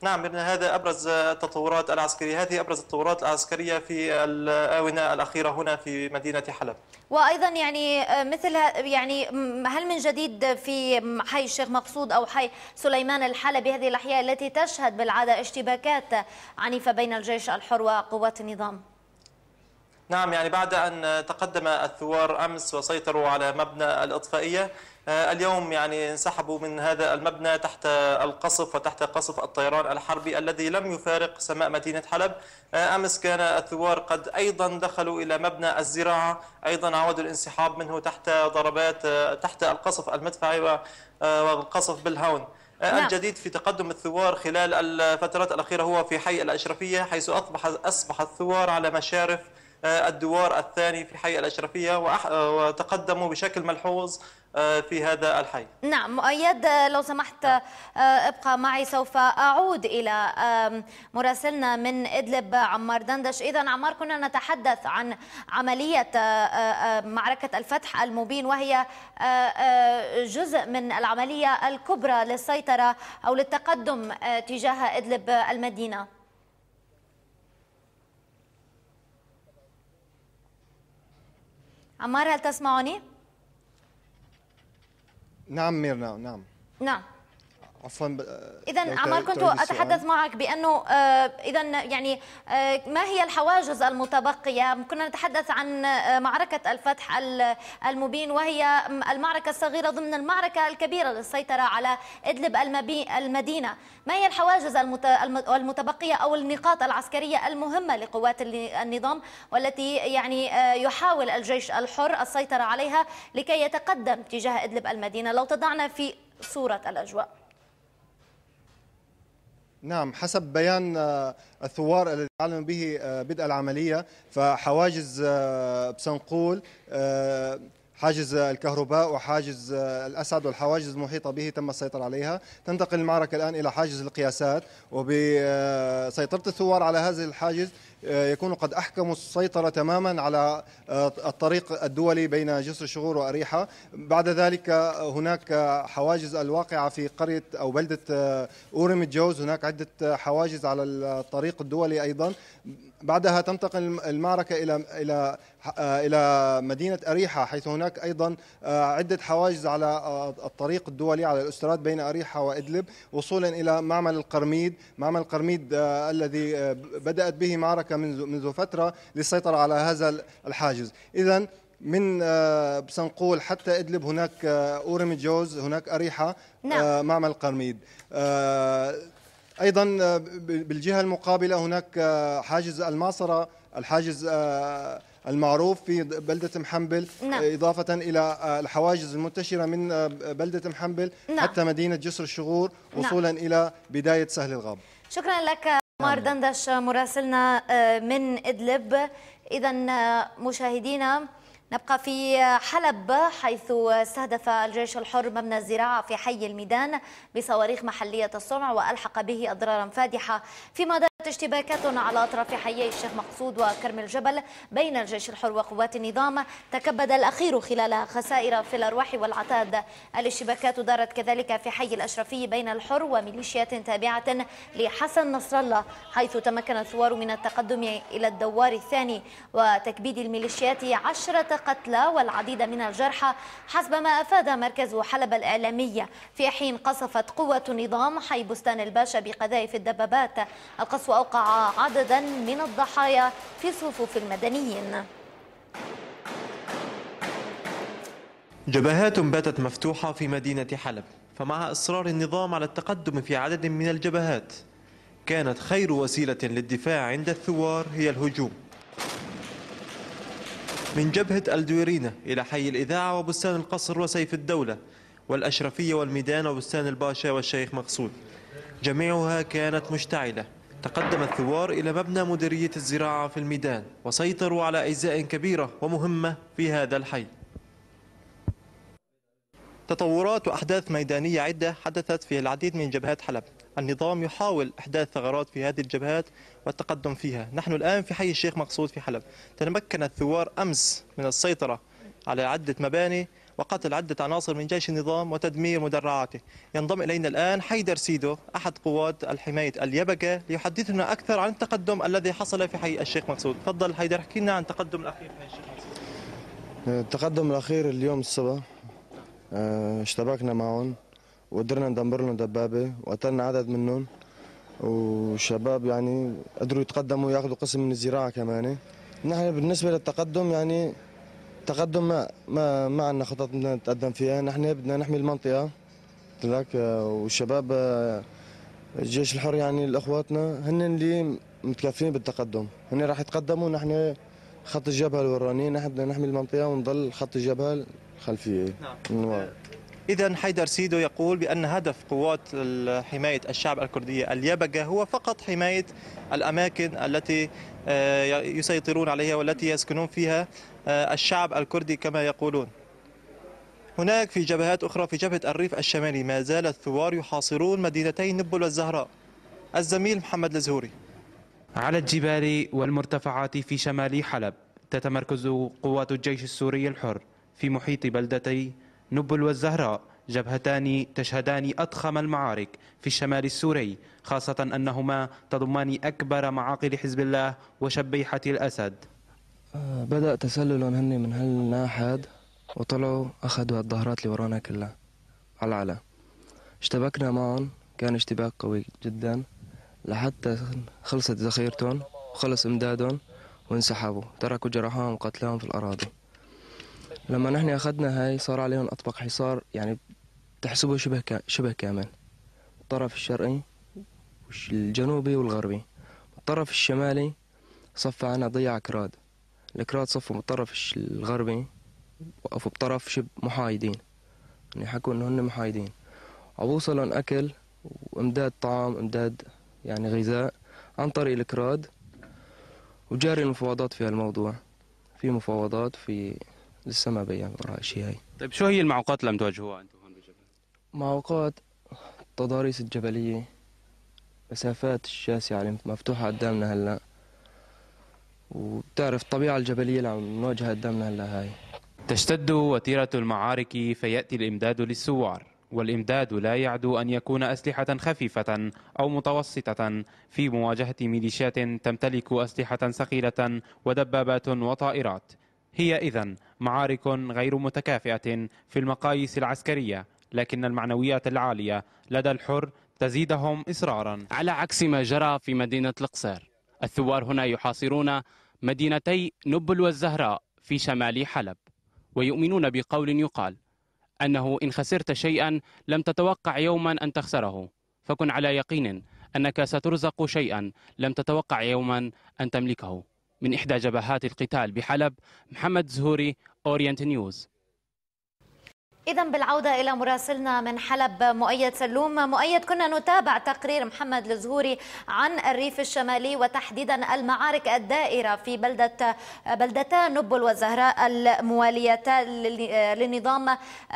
L: نعم ميرنا، هذا أبرز التطورات العسكرية، هذه أبرز التطورات العسكرية في الآونة الأخيرة هنا في مدينة حلب.
A: وأيضا يعني مثل يعني هل من جديد في حي الشيخ مقصود أو حي سليمان الحلبي، هذه الأحياء التي تشهد بالعادة اشتباكات عنيفة بين الجيش الحر وقوات النظام؟
L: نعم، يعني بعد أن تقدم الثوار أمس وسيطروا على مبنى الإطفائية، اليوم يعني انسحبوا من هذا المبنى تحت القصف وتحت قصف الطيران الحربي الذي لم يفارق سماء مدينة حلب. أمس كان الثوار قد أيضا دخلوا إلى مبنى الزراعة، أيضا عودوا الانسحاب منه تحت ضربات تحت القصف المدفعي والقصف بالهون. نعم. الجديد في تقدم الثوار خلال الفترات الأخيرة هو في حي الأشرفية، حيث أصبح أصبح الثوار على مشارف الدوار الثاني في حي الأشرفية وتقدموا بشكل ملحوظ في هذا الحي.
A: نعم مؤيد، لو سمحت ابقى معي، سوف أعود إلى مراسلنا من إدلب عمار دندش. إذا عمار، كنا نتحدث عن عملية معركة الفتح المبين، وهي جزء من العملية الكبرى للسيطرة أو للتقدم تجاه إدلب المدينة. عمار، هل تسمعني؟
K: نعم ميرنا. نعم
A: نعم
K: عفوا.
A: إذا عمار، كنت أتحدث معك بأنه إذا يعني ما هي الحواجز المتبقية؟ كنا نتحدث عن معركة الفتح المبين، وهي المعركة الصغيرة ضمن المعركة الكبيرة للسيطرة على إدلب المدينة. ما هي الحواجز المتبقية أو النقاط العسكرية المهمة لقوات النظام والتي يعني يحاول الجيش الحر السيطرة عليها لكي يتقدم تجاه إدلب المدينة؟ لو تضعنا في صورة الأجواء.
K: نعم، حسب بيان الثوار الذي أعلنوا به بدء العملية، فحواجز بسنقول، حاجز الكهرباء وحاجز الأسد والحواجز المحيطة به تم السيطرة عليها. تنتقل المعركة الآن إلى حاجز القياسات، وبسيطرة الثوار على هذه الحاجز يكونوا قد أحكموا السيطرة تماما على الطريق الدولي بين جسر الشغور وأريحة. بعد ذلك هناك حواجز الواقعة في قرية أو بلدة أورم الجوز، هناك عدة حواجز على الطريق الدولي أيضا. بعدها تنتقل المعركة إلى إلى إلى مدينة أريحة، حيث هناك أيضا عدة حواجز على الطريق الدولي على الأستراد بين أريحة وإدلب، وصولا إلى معمل القرميد. معمل القرميد الذي بدأت به معركة منذ منذ فترة للسيطرة على هذا الحاجز. إذن من بسنقول حتى إدلب هناك أورم الجوز، هناك أريحة، نعم. معمل القرميد. أيضا بالجهة المقابلة هناك حاجز الماصرة، الحاجز المعروف في بلدة محنبل، نعم. إضافة إلى الحواجز المنتشرة من بلدة محنبل، نعم. حتى مدينة جسر الشغور، وصولا، نعم. إلى بداية سهل الغاب.
A: شكرا لك عمار دندش مراسلنا من إدلب. إذا مشاهدينا، نبقى في حلب، حيث استهدف الجيش الحر مبنى الزراعة في حي الميدان بصواريخ محلية الصنع وألحق به أضرارا فادحة، فيما دارت اشتباكات على أطراف حيي الشيخ مقصود وكرم الجبل بين الجيش الحر وقوات النظام، تكبد الأخير خلال خسائر في الأرواح والعتاد. الاشتباكات دارت كذلك في حي الأشرفي بين الحر وميليشيات تابعة لحسن نصر الله، حيث تمكن الثوار من التقدم إلى الدوار الثاني وتكبيد الميليشيات عشرة قتلى والعديد من الجرحى، حسب ما أفاد مركز حلب الإعلامية، في حين قصفت قوة النظام حي بستان الباشا بقذائف الدبابات. القصف أوقع عددا من الضحايا في صفوف المدنيين.
L: جبهات باتت مفتوحة في مدينة حلب، فمع إصرار النظام على التقدم في عدد من الجبهات، كانت خير وسيلة للدفاع عند الثوار هي الهجوم. من جبهة الدويرينة إلى حي الإذاعة وبستان القصر وسيف الدولة والأشرفية والميدان وبستان الباشا والشيخ مقصود، جميعها كانت مشتعلة. تقدم الثوار إلى مبنى مديرية الزراعة في الميدان وسيطروا على أجزاء كبيرة ومهمة في هذا الحي. تطورات وأحداث ميدانية عدة حدثت في العديد من جبهات حلب. النظام يحاول إحداث ثغرات في هذه الجبهات والتقدم فيها. نحن الآن في حي الشيخ مقصود في حلب. تمكن الثوار أمس من السيطرة على عدة مباني وقتل عدة عناصر من جيش النظام وتدمير مدرعاته. ينضم إلينا الآن حيدر سيدو أحد قوات الحماية اليبقة ليحدثنا أكثر عن التقدم الذي حصل في حي الشيخ مقصود. تفضل حيدر، احكي لنا عن التقدم الأخير في حي الشيخ مقصود.
M: التقدم الأخير اليوم الصبح اشتبكنا معهم وقدرنا ندمر لهم دبابة وقتلنا عدد منهم، والشباب يعني قدروا يتقدموا ياخذوا قسم من الزراعة كمان. نحن بالنسبة للتقدم يعني تقدم ما ما, ما عندنا خطط بدنا نتقدم فيها، نحن بدنا نحمي المنطقة لك، والشباب الجيش الحر يعني الاخواتنا هن اللي متكفين بالتقدم، هن راح يتقدموا، نحن خط الجبهة الوراني، نحن بدنا نحمي المنطقة ونضل خط الجبهة الخلفية. نعم.
L: إذا حيدر سيدو يقول بأن هدف قوات حماية الشعب الكردية اليبقة هو فقط حماية الأماكن التي يسيطرون عليها والتي يسكنون فيها الشعب الكردي كما يقولون. هناك في جبهات أخرى في جبهة الريف الشمالي ما زال الثوار يحاصرون مدينتي نبل والزهراء. الزميل محمد الزهوري.
N: على الجبال والمرتفعات في شمال حلب تتمركز قوات الجيش السوري الحر في محيط بلدتي نبل والزهراء، جبهتان تشهدان أضخم المعارك في الشمال السوري، خاصة أنهما تضمان أكبر معاقل حزب الله وشبيحة الأسد.
M: بدأ تسللهم هن من هالناحية وطلعوا أخذوا الظهرات اللي ورانا كلها على العلا. اشتبكنا معهم، كان اشتباك قوي جدا لحتى خلصت ذخيرتهم وخلص امدادهم وانسحبوا، تركوا جرحاهم وقتلاهم في الأراضي. لما نحن أخذنا هاي صار عليهم أطبق حصار، يعني تحسبه شبه شبه كامل، الطرف الشرقي والجنوبي والغربي. الطرف الشمالي صف عنا ضيع كراد، الكراد صفوا بالطرف الغربي وقفوا بطرف شبه محايدين، يعني حكوا انه هن محايدين، وبوصلهم اكل وامداد طعام، امداد يعني غذاء عن طريق الكراد، وجاري المفاوضات في هالموضوع. في مفاوضات، في لسه ما بين وراء الشيء هاي.
N: طيب شو هي المعوقات اللي عم تواجهوها انتم هون بالجبل؟
M: معوقات التضاريس الجبلية، مسافات الشاسعة اللي مفتوحة قدامنا هلا، وبتعرف الطبيعة الجبلية اللي عم نواجهها قدامنا هلا هاي.
N: تشتد وتيرة المعارك فيأتي الإمداد للثوار، والإمداد لا يعدو أن يكون أسلحة خفيفة أو متوسطة في مواجهة ميليشيات تمتلك أسلحة ثقيلة ودبابات وطائرات. هي إذن معارك غير متكافئة في المقاييس العسكرية، لكن المعنويات العالية لدى الحر تزيدهم إصرارا.
O: على عكس ما جرى في مدينة القصير، الثوار هنا يحاصرون مدينتي نبل والزهراء في شمال حلب، ويؤمنون بقول يقال أنه إن خسرت شيئا لم تتوقع يوما أن تخسره، فكن على يقين أنك سترزق شيئا لم تتوقع يوما أن تملكه. من إحدى جبهات القتال بحلب، محمد زهوري، أورينت نيوز.
A: إذا بالعودة إلى مراسلنا من حلب مؤيد سلوم. مؤيد، كنا نتابع تقرير محمد الزهوري عن الريف الشمالي وتحديدا المعارك الدائرة في بلدة بلدتا نبل والزهراء المواليتان للنظام.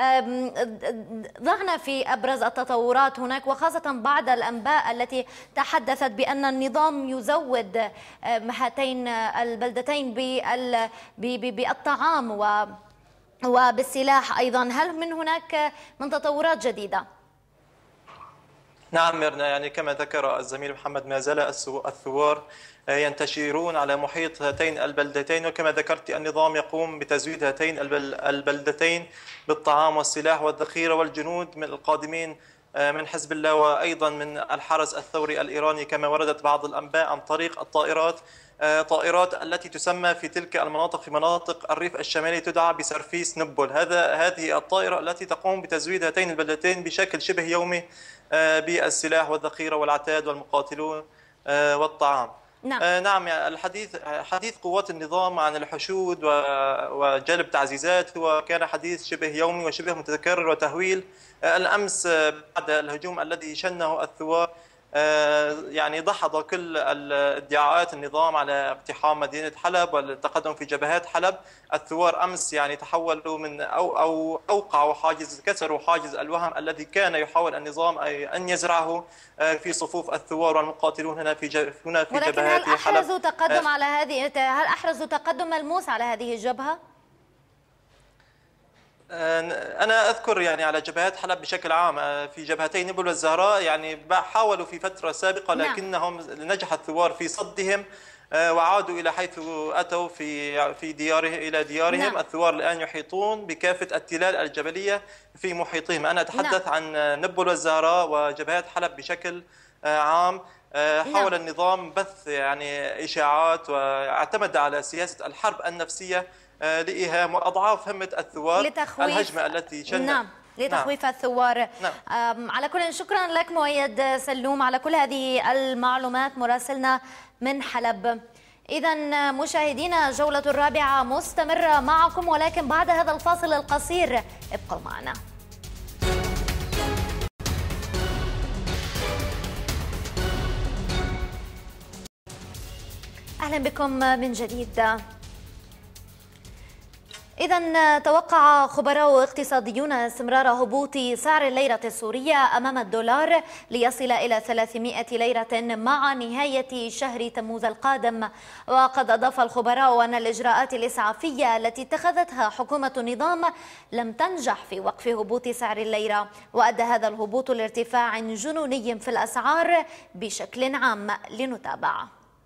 A: ضعنا في أبرز التطورات هناك، وخاصة بعد الأنباء التي تحدثت بأن النظام يزود هاتين البلدتين بالطعام و وبالسلاح أيضا. هل من هناك من تطورات جديدة؟
L: نعم ميرنا، يعني كما ذكر الزميل محمد ما زال الثوار ينتشرون على محيط هاتين البلدتين، وكما ذكرت النظام يقوم بتزويد هاتين البلدتين بالطعام والسلاح والذخيرة والجنود من القادمين من حزب الله وأيضا من الحرس الثوري الإيراني، كما وردت بعض الأنباء عن طريق الطائرات طائرات التي تسمى في تلك المناطق في مناطق الريف الشمالي تدعى بسرفيس نبل. هذا هذه الطائرة التي تقوم بتزويد هاتين البلدتين بشكل شبه يومي بالسلاح والذخيرة والعتاد والمقاتلون والطعام. نعم, نعم الحديث حديث قوات النظام عن الحشود وجلب تعزيزات هو كان حديث شبه يومي وشبه متكرر وتهويل. الأمس بعد الهجوم الذي شنه الثوار يعني دحض كل ادعاءات النظام على اقتحام مدينة حلب والتقدم في جبهات حلب. الثوار أمس يعني تحولوا من أو أو أوقعوا حاجز، كسروا حاجز الوهم الذي كان يحاول النظام أن يزرعه في صفوف الثوار والمقاتلون هنا في هنا في
A: ولكن
L: جبهات حلب.
A: هل أحرزوا تقدم على هذه هل أحرزوا تقدم ملموس على هذه الجبهة؟
L: أنا أذكر يعني على جبهات حلب بشكل عام، في جبهتي نبل والزهراء يعني حاولوا في فترة سابقة لكنهم نجح الثوار في صدهم وعادوا إلى حيث أتوا في في دياره إلى ديارهم. نعم. الثوار الآن يحيطون بكافة التلال الجبلية في محيطهم. أنا أتحدث. نعم. عن نبل والزهراء وجبهات حلب بشكل عام. حاول. نعم. النظام بث يعني إشاعات واعتمد على سياسة الحرب النفسية لإيهام وأضعاف همة الثوار. لتخويف الهجمة التي شنت.
A: نعم. لتخويف. نعم. الثوار. نعم. على كل شكرا لك مؤيد سلوم على كل هذه المعلومات مراسلنا من حلب. إذا مشاهدينا جولة الرابعة مستمرة معكم، ولكن بعد هذا الفاصل القصير ابقوا معنا. أهلا بكم من جديد. إذا توقع خبراء اقتصاديون استمرار هبوط سعر الليرة السورية أمام الدولار ليصل إلى ثلاثمائة ليرة مع نهاية شهر تموز القادم. وقد أضاف الخبراء أن الإجراءات الإسعافية التي اتخذتها حكومة النظام لم تنجح في وقف هبوط سعر الليرة، وأدى هذا الهبوط لارتفاع جنوني في الأسعار بشكل عام. لنتابع.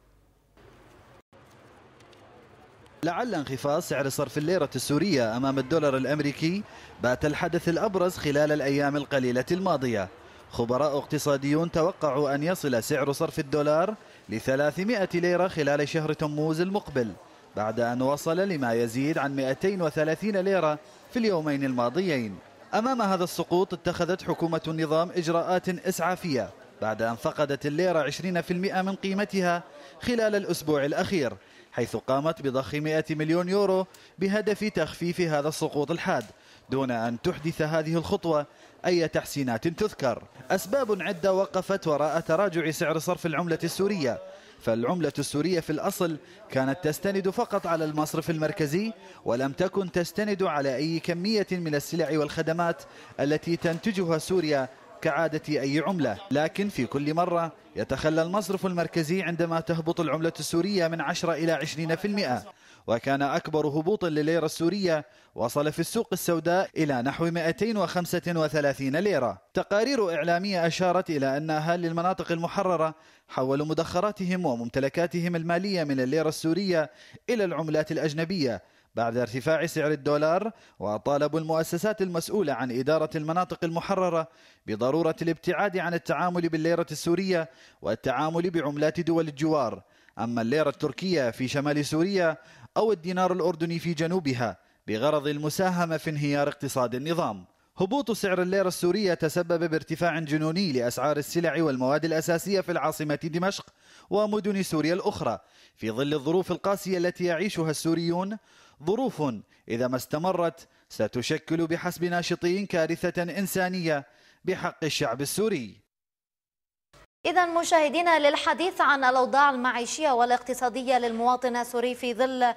P: لعل انخفاض سعر صرف الليرة السورية أمام الدولار الأمريكي بات الحدث الأبرز خلال الأيام القليلة الماضية. خبراء اقتصاديون توقعوا أن يصل سعر صرف الدولار لثلاثمائة ليرة خلال شهر تموز المقبل، بعد أن وصل لما يزيد عن مئتين وثلاثين ليرة في اليومين الماضيين. أمام هذا السقوط اتخذت حكومة النظام إجراءات إسعافية بعد أن فقدت الليرة عشرين بالمئة من قيمتها خلال الأسبوع الأخير، حيث قامت بضخ مئة مليون يورو بهدف تخفيف هذا السقوط الحاد، دون أن تحدث هذه الخطوة أي تحسينات تذكر. أسباب عدة وقفت وراء تراجع سعر صرف العملة السورية، فالعملة السورية في الأصل كانت تستند فقط على المصرف المركزي، ولم تكن تستند على أي كمية من السلع والخدمات التي تنتجها سوريا كعادة أي عملة. لكن في كل مرة يتخلى المصرف المركزي عندما تهبط العملة السورية من عشرة إلى عشرين بالمئة، وكان أكبر هبوط لليرة السورية وصل في السوق السوداء إلى نحو مئتين وخمسة وثلاثين ليرة. تقارير إعلامية أشارت إلى أن أهالي المناطق المحررة حولوا مدخراتهم وممتلكاتهم المالية من الليرة السورية إلى العملات الأجنبية بعد ارتفاع سعر الدولار، وطالبوا المؤسسات المسؤولة عن إدارة المناطق المحررة بضرورة الابتعاد عن التعامل بالليرة السورية والتعامل بعملات دول الجوار، أما الليرة التركية في شمال سوريا أو الدينار الأردني في جنوبها، بغرض المساهمة في انهيار اقتصاد النظام. هبوط سعر الليرة السورية تسبب بارتفاع جنوني لأسعار السلع والمواد الأساسية في العاصمة دمشق ومدن سوريا الأخرى في ظل الظروف القاسية التي يعيشها السوريون، ظروف إذا ما استمرت ستشكل بحسب ناشطين كارثة إنسانية بحق الشعب السوري.
A: إذا مشاهدينا للحديث عن الأوضاع المعيشية والاقتصادية للمواطن السوري في ظل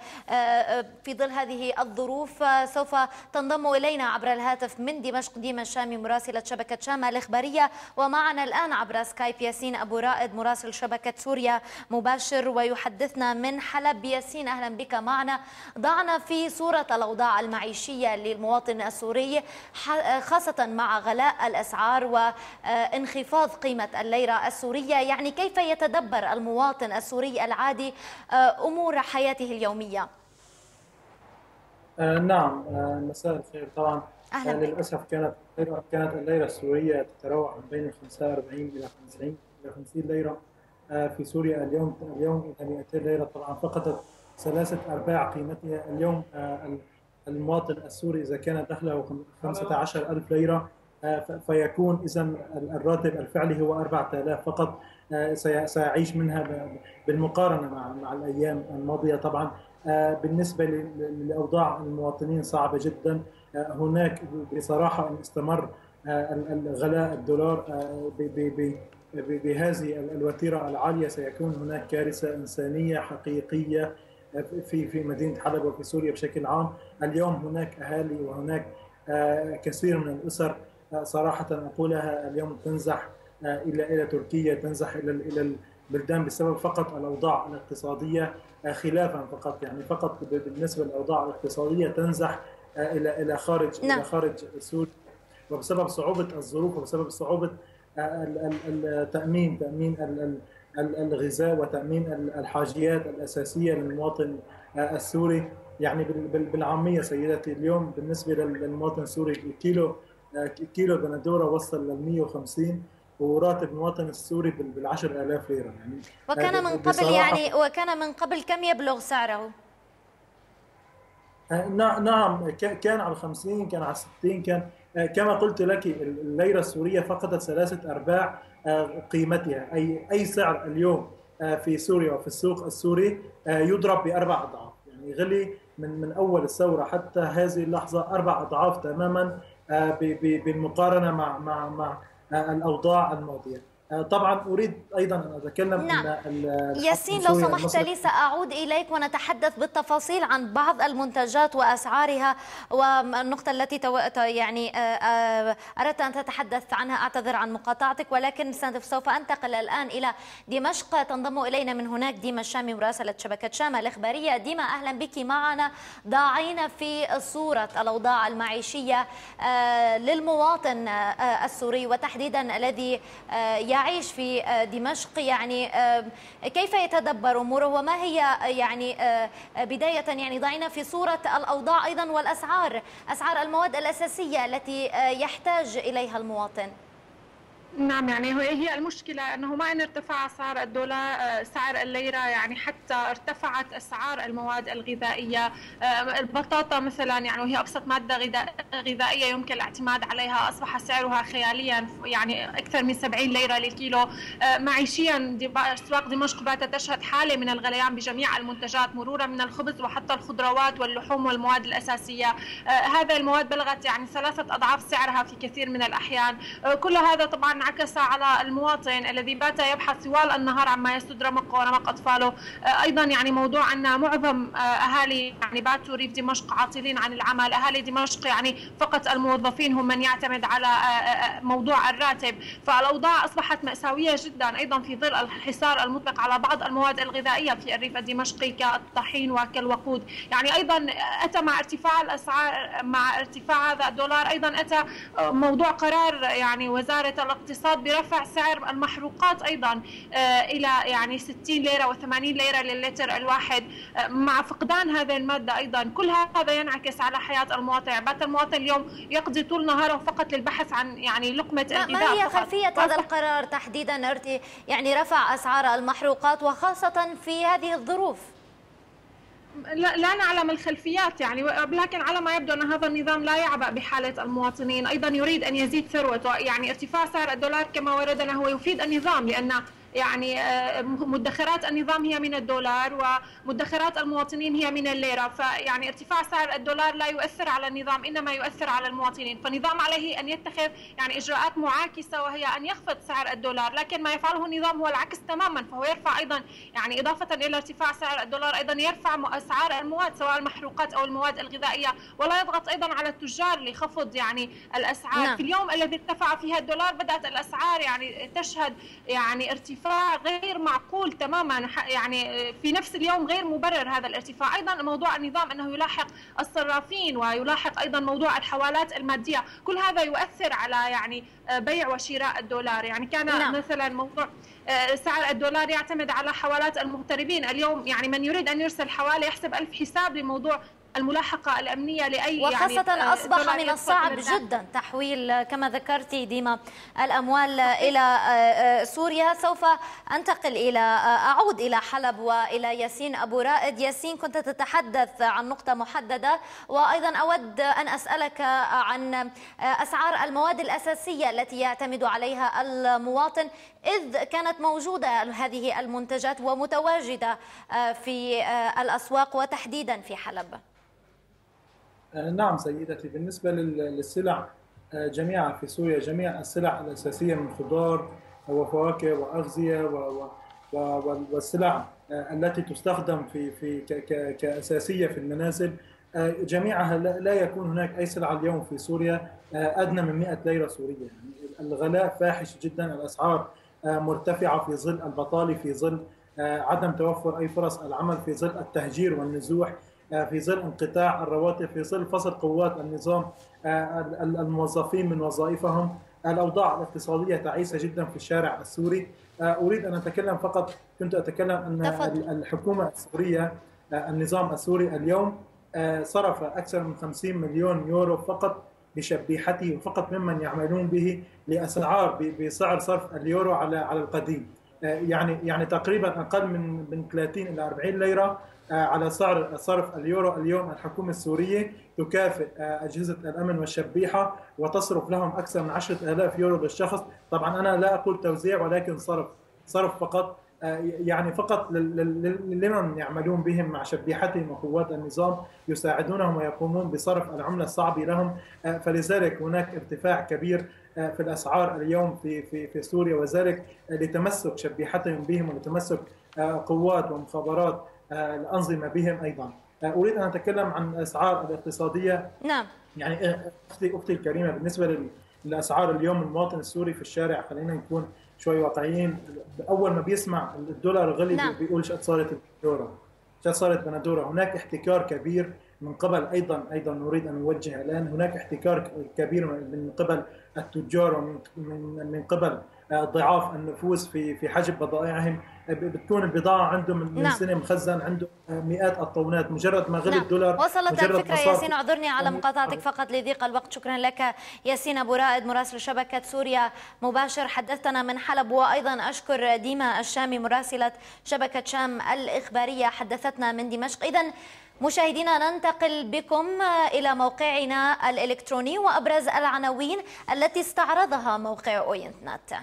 A: في ظل هذه الظروف، سوف تنضم إلينا عبر الهاتف من دمشق ديما الشامي مراسلة شبكة شام الإخبارية، ومعنا الآن عبر سكايب ياسين أبو رائد مراسل شبكة سوريا مباشر ويحدثنا من حلب. ياسين أهلا بك معنا. ضعنا في صورة الأوضاع المعيشية للمواطن السوري خاصة مع غلاء الأسعار وانخفاض قيمة الليرة السورية، يعني كيف يتدبر المواطن السوري العادي أمور حياته اليومية؟
Q: آه نعم آه مساء الخير. طبعا آه للأسف كانت كانت الليرة السورية تتراوح بين خمسة وأربعين إلى خمسين إلى خمسين ليرة آه في سوريا. اليوم اليوم إلى مئتين ليرة، طبعا فقدت ثلاثة أرباع قيمتها. اليوم آه المواطن السوري إذا كان دخله خمسة عشر ألف ليرة فيكون إذا الراتب الفعلي هو أربعة آلاف فقط، سيعيش منها بالمقارنة مع مع الأيام الماضية. طبعا بالنسبة لأوضاع المواطنين صعبة جدا. هناك بصراحة إن استمر غلاء الدولار بهذه الوتيرة العالية سيكون هناك كارثة إنسانية حقيقية في في مدينة حلب وفي سوريا بشكل عام. اليوم هناك أهالي وهناك كثير من الأسر صراحة أقولها اليوم تنزح إلى إلى تركيا، تنزح إلى إلى البلدان بسبب فقط الأوضاع الاقتصادية، خلافا فقط يعني فقط بالنسبة للأوضاع الاقتصادية تنزح الى الى خارج
A: نعم.
Q: الى خارج سوريا، وبسبب صعوبه الظروف وبسبب صعوبه التامين تامين الغذاء وتامين الحاجيات الاساسيه للمواطن السوري. يعني بالعاميه سيدتي اليوم بالنسبه للمواطن السوري الكيلو كيلو بندوره وصل لل مئة وخمسين، وراتب المواطن السوري بال عشرة آلاف ليره. يعني
A: وكان من قبل يعني وكان من قبل كم يبلغ سعره؟
Q: نعم كان على خمسين، كان على ستين، كان كما قلت لك الليره السوريه فقدت ثلاثه ارباع قيمتها. اي اي سعر اليوم في سوريا وفي السوق السوري يضرب باربع اضعاف، يعني غلي من من اول الثوره حتى هذه اللحظه اربع اضعاف تماما بالمقارنه مع مع مع الاوضاع الماضيه. طبعا اريد ايضا ان اتكلم.
A: نعم. ان ياسين لو سمحت لي ساعود اليك ونتحدث بالتفاصيل عن بعض المنتجات واسعارها، والنقطه التي تو... يعني اردت ان تتحدث عنها، اعتذر عن مقاطعتك، ولكن سوف انتقل الان الى دمشق. تنضم الينا من هناك ديما الشامي مراسله شبكه شام الاخباريه. ديما اهلا بك معنا. ضاعين في صوره الاوضاع المعيشيه للمواطن السوري وتحديدا الذي يعني يعيش في دمشق، يعني كيف يتدبر اموره وما هي يعني بدايه يعني ضعينا في صوره الاوضاع ايضا والاسعار، اسعار المواد الاساسيه التي يحتاج اليها المواطن؟
R: نعم، يعني هي المشكلة أنه ما إن ارتفع سعر الدولار سعر الليرة، يعني حتى ارتفعت أسعار المواد الغذائية. البطاطا مثلا يعني وهي أبسط مادة غذائية يمكن الاعتماد عليها أصبح سعرها خياليا، يعني أكثر من سبعين ليرة للكيلو. معيشيا أسواق دمشق باتت تشهد حالة من الغليان بجميع المنتجات، مرورا من الخبز وحتى الخضروات واللحوم والمواد الأساسية. هذا المواد بلغت يعني ثلاثة أضعاف سعرها في كثير من الأحيان. كل هذا طبعا انعكس على المواطن الذي بات يبحث طوال النهار عما يسد رمق ورمق اطفاله. ايضا يعني موضوع ان معظم اهالي يعني باتوا ريف دمشق عاطلين عن العمل، اهالي دمشق يعني فقط الموظفين هم من يعتمد على موضوع الراتب، فالاوضاع اصبحت ماساويه جدا ايضا في ظل الحصار المطلق على بعض المواد الغذائيه في الريف الدمشقي كالطحين وكالوقود. يعني ايضا اتى مع ارتفاع الاسعار مع ارتفاع هذا الدولار ايضا اتى موضوع قرار يعني وزاره الاقتصاد برفع سعر المحروقات ايضا الى يعني ستين ليره وثمانين ليره للتر الواحد مع فقدان هذه الماده. ايضا كل هذا ينعكس على حياه المواطن. بات المواطن اليوم يقضي طول نهاره فقط للبحث عن يعني لقمه الغذاء.
A: ما هي خلفيه هذا القرار تحديدا يعني رفع اسعار المحروقات وخاصه في هذه الظروف؟
R: لا, لا نعلم الخلفيات يعني، لكن على ما يبدو أن هذا النظام لا يعبأ بحالة المواطنين، أيضا يريد أن يزيد ثروته. يعني ارتفاع سعر الدولار كما وردنا هو يفيد النظام، لأن يعني مدخرات النظام هي من الدولار ومدخرات المواطنين هي من الليرة، فيعني ارتفاع سعر الدولار لا يؤثر على النظام إنما يؤثر على المواطنين. فالنظام عليه أن يتخذ يعني إجراءات معاكسة وهي أن يخفض سعر الدولار، لكن ما يفعله النظام هو العكس تماما، فهو يرفع أيضا يعني إضافة إلى ارتفاع سعر الدولار أيضا يرفع أسعار المواد سواء المحروقات أو المواد الغذائية، ولا يضغط أيضا على التجار لخفض يعني الأسعار. نعم. في اليوم الذي ارتفع فيها الدولار بدأت الأسعار يعني تشهد يعني ارتفاع غير معقول تماما، يعني في نفس اليوم غير مبرر هذا الارتفاع. ايضا موضوع النظام انه يلاحق الصرافين ويلاحق ايضا موضوع الحوالات الماديه، كل هذا يؤثر على يعني بيع وشراء الدولار. يعني كان نعم. مثلا موضوع سعر الدولار يعتمد على حوالات المغتربين، اليوم يعني من يريد ان يرسل حواله يحسب ألف حساب لموضوع الملاحقة الأمنية لأي
A: وخاصة
R: يعني
A: أصبح من الصعب جدا تحويل كما ذكرتي ديما الأموال إلى سوريا. سوف أنتقل إلى أعود إلى حلب وإلى ياسين أبو رائد. ياسين، كنت تتحدث عن نقطة محددة، وأيضا أود أن أسألك عن أسعار المواد الأساسية التي يعتمد عليها المواطن، إذ كانت موجودة هذه المنتجات ومتواجدة في الأسواق وتحديدا في حلب.
Q: نعم سيدتي، بالنسبة للسلع جميعها في سوريا، جميع السلع الأساسية من خضار وفواكه وأغذية والسلع التي تستخدم في في كأساسية في المنازل، جميعها لا يكون هناك أي سلعة اليوم في سوريا أدنى من مئة ليرة سورية. يعني الغلاء فاحش جدا، الأسعار مرتفعة في ظل البطالة، في ظل عدم توفر أي فرص العمل، في ظل التهجير والنزوح. في ظل انقطاع الرواتب، في ظل فصل قوات النظام الموظفين من وظائفهم. الأوضاع الاقتصادية تعيسة جدا في الشارع السوري. أريد أن أتكلم فقط، كنت أتكلم أن الحكومة السورية، النظام السوري اليوم صرف أكثر من خمسين مليون يورو فقط بشبيحته وفقط ممن يعملون به لأسعار بسعر صرف اليورو على على القديم، يعني يعني تقريبا أقل من من ثلاثين إلى أربعين ليرة على سعر صرف اليورو. اليوم الحكومة السورية تكافئ أجهزة الأمن والشبيحة وتصرف لهم أكثر من عشرة آلاف يورو بالشخص. طبعا أنا لا أقول توزيع ولكن صرف صرف فقط، يعني فقط لمن يعملون بهم مع شبيحتهم وقوات النظام، يساعدونهم ويقومون بصرف العملة الصعبة لهم. فلذلك هناك ارتفاع كبير في الأسعار اليوم في في في سوريا، وذلك لتمسك شبيحتهم بهم ولتمسك قوات ومخابرات الأنظمة بهم أيضا. أريد أن أتكلم عن الأسعار الاقتصادية.
A: نعم.
Q: يعني أختي أختي الكريمة، بالنسبة للأسعار اليوم المواطن السوري في الشارع، خلينا نكون شوي واقعيين. أول ما بيسمع الدولار غلي نعم. بيقول شو صارت البندورة، شو صارت بندورة. هناك احتكار كبير من قبل أيضا أيضا نريد أن نوجه الآن، هناك احتكار كبير من قبل التجار ومن من من قبل ضعاف النفوذ في في حجب بضائعهم. بتكون البضاعة عندهم من نعم. سنة مخزن عنده مئات الطونات، مجرد ما غلي نعم. الدولار.
A: وصلت الفكرة ياسين، اعذرني على مقاطعتك فقط لضيق الوقت. شكرا لك ياسين أبو رائد مراسل شبكة سوريا مباشر، حدثتنا من حلب. وأيضا أشكر ديما الشامي مراسلة شبكة شام الإخبارية حدثتنا من دمشق. إذن مشاهدينا ننتقل بكم إلى موقعنا الإلكتروني وأبرز العناوين التي استعرضها موقع أوينتنت.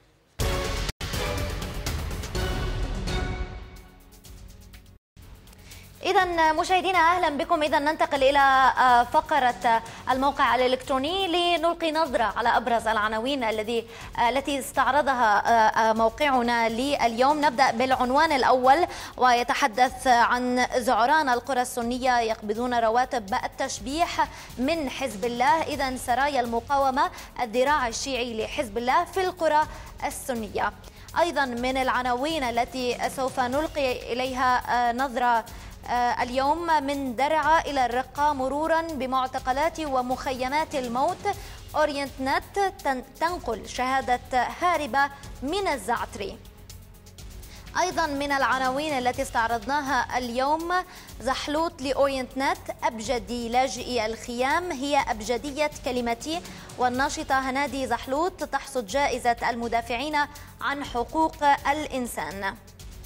A: إذا مشاهدينا أهلا بكم. إذا ننتقل إلى فقرة الموقع الإلكتروني لنلقي نظرة على أبرز العناوين الذي التي استعرضها موقعنا لليوم. نبدأ بالعنوان الأول ويتحدث عن زعران القرى السنية يقبضون رواتب التشبيح من حزب الله. إذا سرايا المقاومة الذراع الشيعي لحزب الله في القرى السنية. أيضا من العناوين التي سوف نلقي إليها نظرة اليوم، من درعا إلى الرقة مرورا بمعتقلات ومخيمات الموت، أورينت نت تنقل شهادة هاربة من الزعتري. أيضا من العناوين التي استعرضناها اليوم، زحلوط لأورينت نت أبجدي لاجئي الخيام هي أبجدية كلمتي، والناشطة هنادي زحلوط تحصد جائزة المدافعين عن حقوق الإنسان.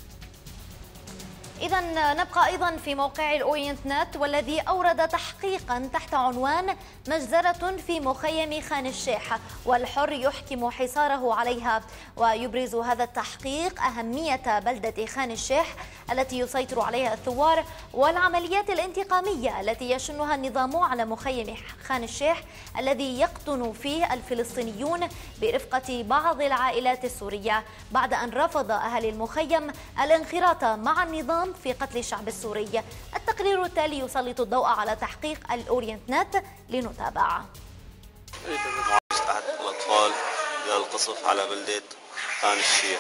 A: إذا نبقى أيضا في موقع الأورينت نت والذي أورد تحقيقا تحت عنوان مجزرة في مخيم خان الشيخ والحر يحكم حصاره عليها. ويبرز هذا التحقيق أهمية بلدة خان الشيخ التي يسيطر عليها الثوار والعمليات الانتقامية التي يشنها النظام على مخيم خان الشيخ الذي يقطن فيه الفلسطينيون برفقة بعض العائلات السورية بعد أن رفض أهالي المخيم الانخراط مع النظام في قتل الشعب السوري. التقرير التالي يسلط الضوء على تحقيق الأورينت نت لنتابع.
S: أحد الأطفال القصف على بلدة خان الشيخ،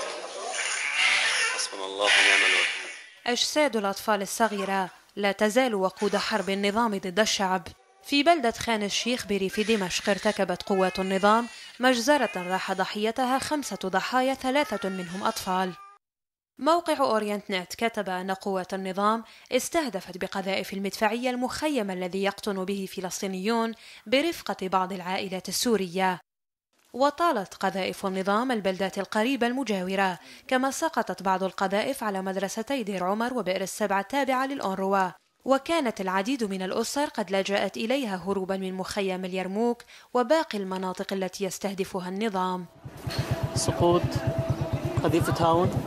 S: حسبنا الله ونعم الوكيل.
T: أجساد الأطفال الصغيرة لا تزال وقود حرب النظام ضد الشعب. في بلدة خان الشيخ بريف دمشق ارتكبت قوات النظام مجزرة راح ضحيتها خمسة ضحايا ثلاثة منهم أطفال. موقع أورينت نت كتب أن قوات النظام استهدفت بقذائف المدفعية المخيم الذي يقطن به فلسطينيون برفقة بعض العائلات السورية. وطالت قذائف النظام البلدات القريبة المجاورة، كما سقطت بعض القذائف على مدرستي دير عمر وبئر السبع التابعة للأونروا. وكانت العديد من الأسر قد لجأت إليها هروبا من مخيم اليرموك وباقي المناطق التي يستهدفها النظام.
U: سقوط قذيفة هاون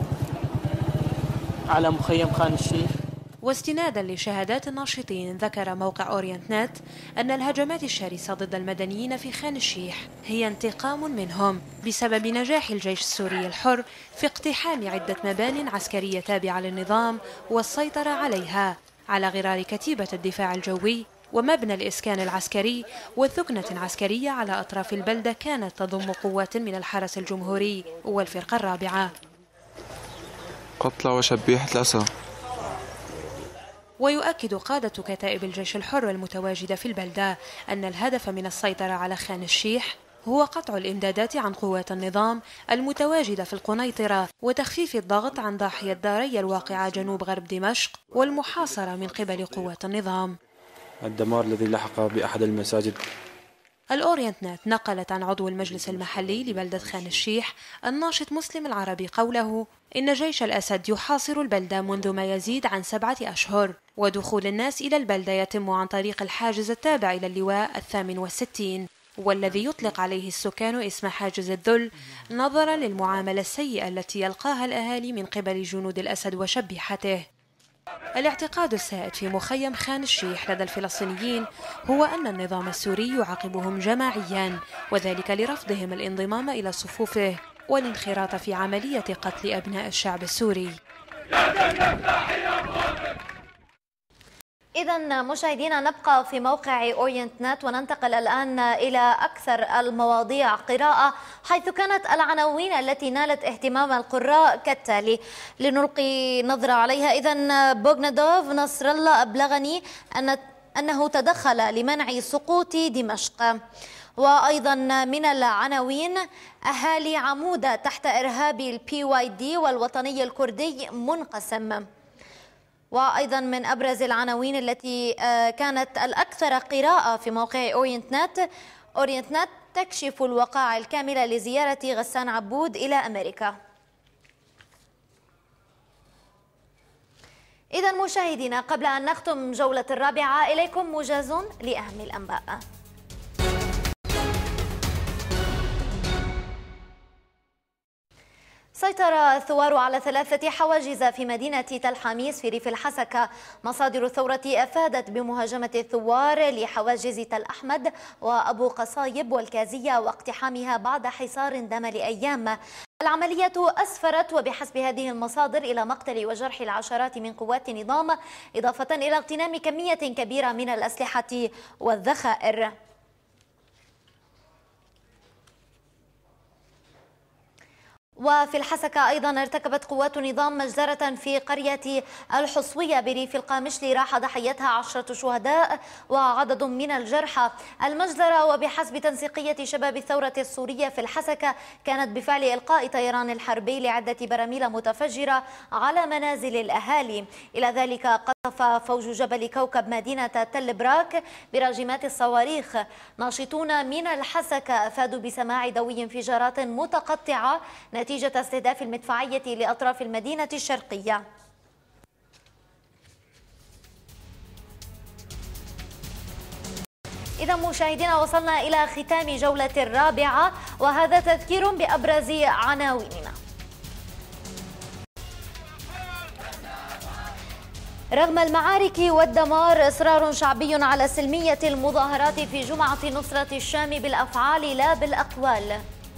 U: على مخيم خان الشيخ.
T: واستنادا لشهادات الناشطين، ذكر موقع أورينت نت أن الهجمات الشرسة ضد المدنيين في خان الشيخ هي انتقام منهم بسبب نجاح الجيش السوري الحر في اقتحام عدة مبان عسكرية تابعة للنظام والسيطرة عليها، على غرار كتيبة الدفاع الجوي ومبنى الإسكان العسكري وثكنة عسكرية على أطراف البلدة كانت تضم قوات من الحرس الجمهوري والفرقة الرابعة.
V: قتلى وشبيحة الأسى.
T: ويؤكد قادة كتائب الجيش الحر المتواجدة في البلدة أن الهدف من السيطرة على خان الشيح هو قطع الإمدادات عن قوات النظام المتواجدة في القنيطرة وتخفيف الضغط عن ضاحية داري الواقعة جنوب غرب دمشق والمحاصرة من قبل قوات النظام.
B: الدمار الذي لحق بأحد المساجد.
T: الأورينت نت نقلت عن عضو المجلس المحلي لبلدة خان الشيح الناشط مسلم العربي قوله إن جيش الأسد يحاصر البلدة منذ ما يزيد عن سبعة أشهر، ودخول الناس إلى البلدة يتم عن طريق الحاجز التابع إلى اللواء الثامن والستين، والذي يطلق عليه السكان اسم حاجز الذل نظرا للمعاملة السيئة التي يلقاها الأهالي من قبل جنود الأسد وشبيحته. الاعتقاد السائد في مخيم خان الشيح لدى الفلسطينيين هو أن النظام السوري يعاقبهم جماعيا، وذلك لرفضهم الانضمام إلى صفوفه والانخراط في عملية قتل أبناء الشعب السوري.
A: إذا مشاهدينا نبقى في موقع أورينت نت وننتقل الآن إلى أكثر المواضيع قراءة، حيث كانت العناوين التي نالت اهتمام القراء كالتالي لنلقي نظرة عليها. إذا بوغنادوف: نصر الله أبلغني أن أنه تدخل لمنع سقوط دمشق. وأيضا من العناوين: أهالي عمودة تحت إرهاب البي واي دي والوطني الكردي منقسم. وأيضا من أبرز العناوين التي كانت الأكثر قراءة في موقع أورينت نت: أورينت نت تكشف الوقائع الكاملة لزيارة غسان عبود إلى أمريكا. إذا مشاهدينا، قبل أن نختم جولة الرابعة إليكم موجز لأهم الأنباء. سيطر الثوار على ثلاثة حواجز في مدينة تل حميس في ريف الحسكة. مصادر الثورة أفادت بمهاجمة الثوار لحواجز تل أحمد وأبو قصايب والكازية واقتحامها بعد حصار دام لأيام. العملية أسفرت وبحسب هذه المصادر إلى مقتل وجرح العشرات من قوات النظام، إضافة إلى اغتنام كمية كبيرة من الأسلحة والذخائر. وفي الحسكة أيضا ارتكبت قوات النظام مجزرة في قرية الحصوية بريف القامشلي راح ضحيتها عشرة شهداء وعدد من الجرحى. المجزرة وبحسب تنسيقية شباب الثورة السورية في الحسكة كانت بفعل إلقاء طيران الحربي لعدة براميل متفجرة على منازل الأهالي. إلى ذلك قصف فوج جبل كوكب مدينة تل براك براجمات الصواريخ. ناشطون من الحسكة أفادوا بسماع دوي انفجارات متقطعة نتيجة استهداف المدفعية لأطراف المدينة الشرقية. إذا مشاهدينا، وصلنا إلى ختام جولة الرابعة، وهذا تذكير بأبرز عناويننا. رغم المعارك والدمار، إصرار شعبي على سلمية المظاهرات في جمعة نصرة الشام بالأفعال لا بالأقوال.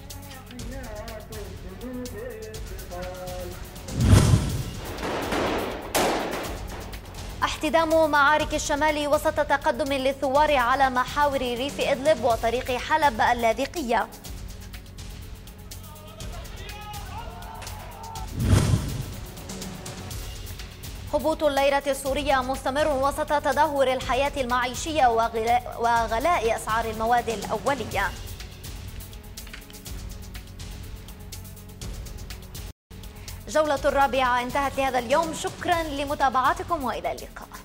A: احتدام معارك الشمال وسط تقدم للثوار على محاور ريف إدلب وطريق حلب اللاذقية. هبوط الليرة السورية مستمر وسط تدهور الحياة المعيشية وغلاء أسعار المواد الأولية. جولة الرابعة انتهت لهذا اليوم، شكرا لمتابعتكم وإلى اللقاء.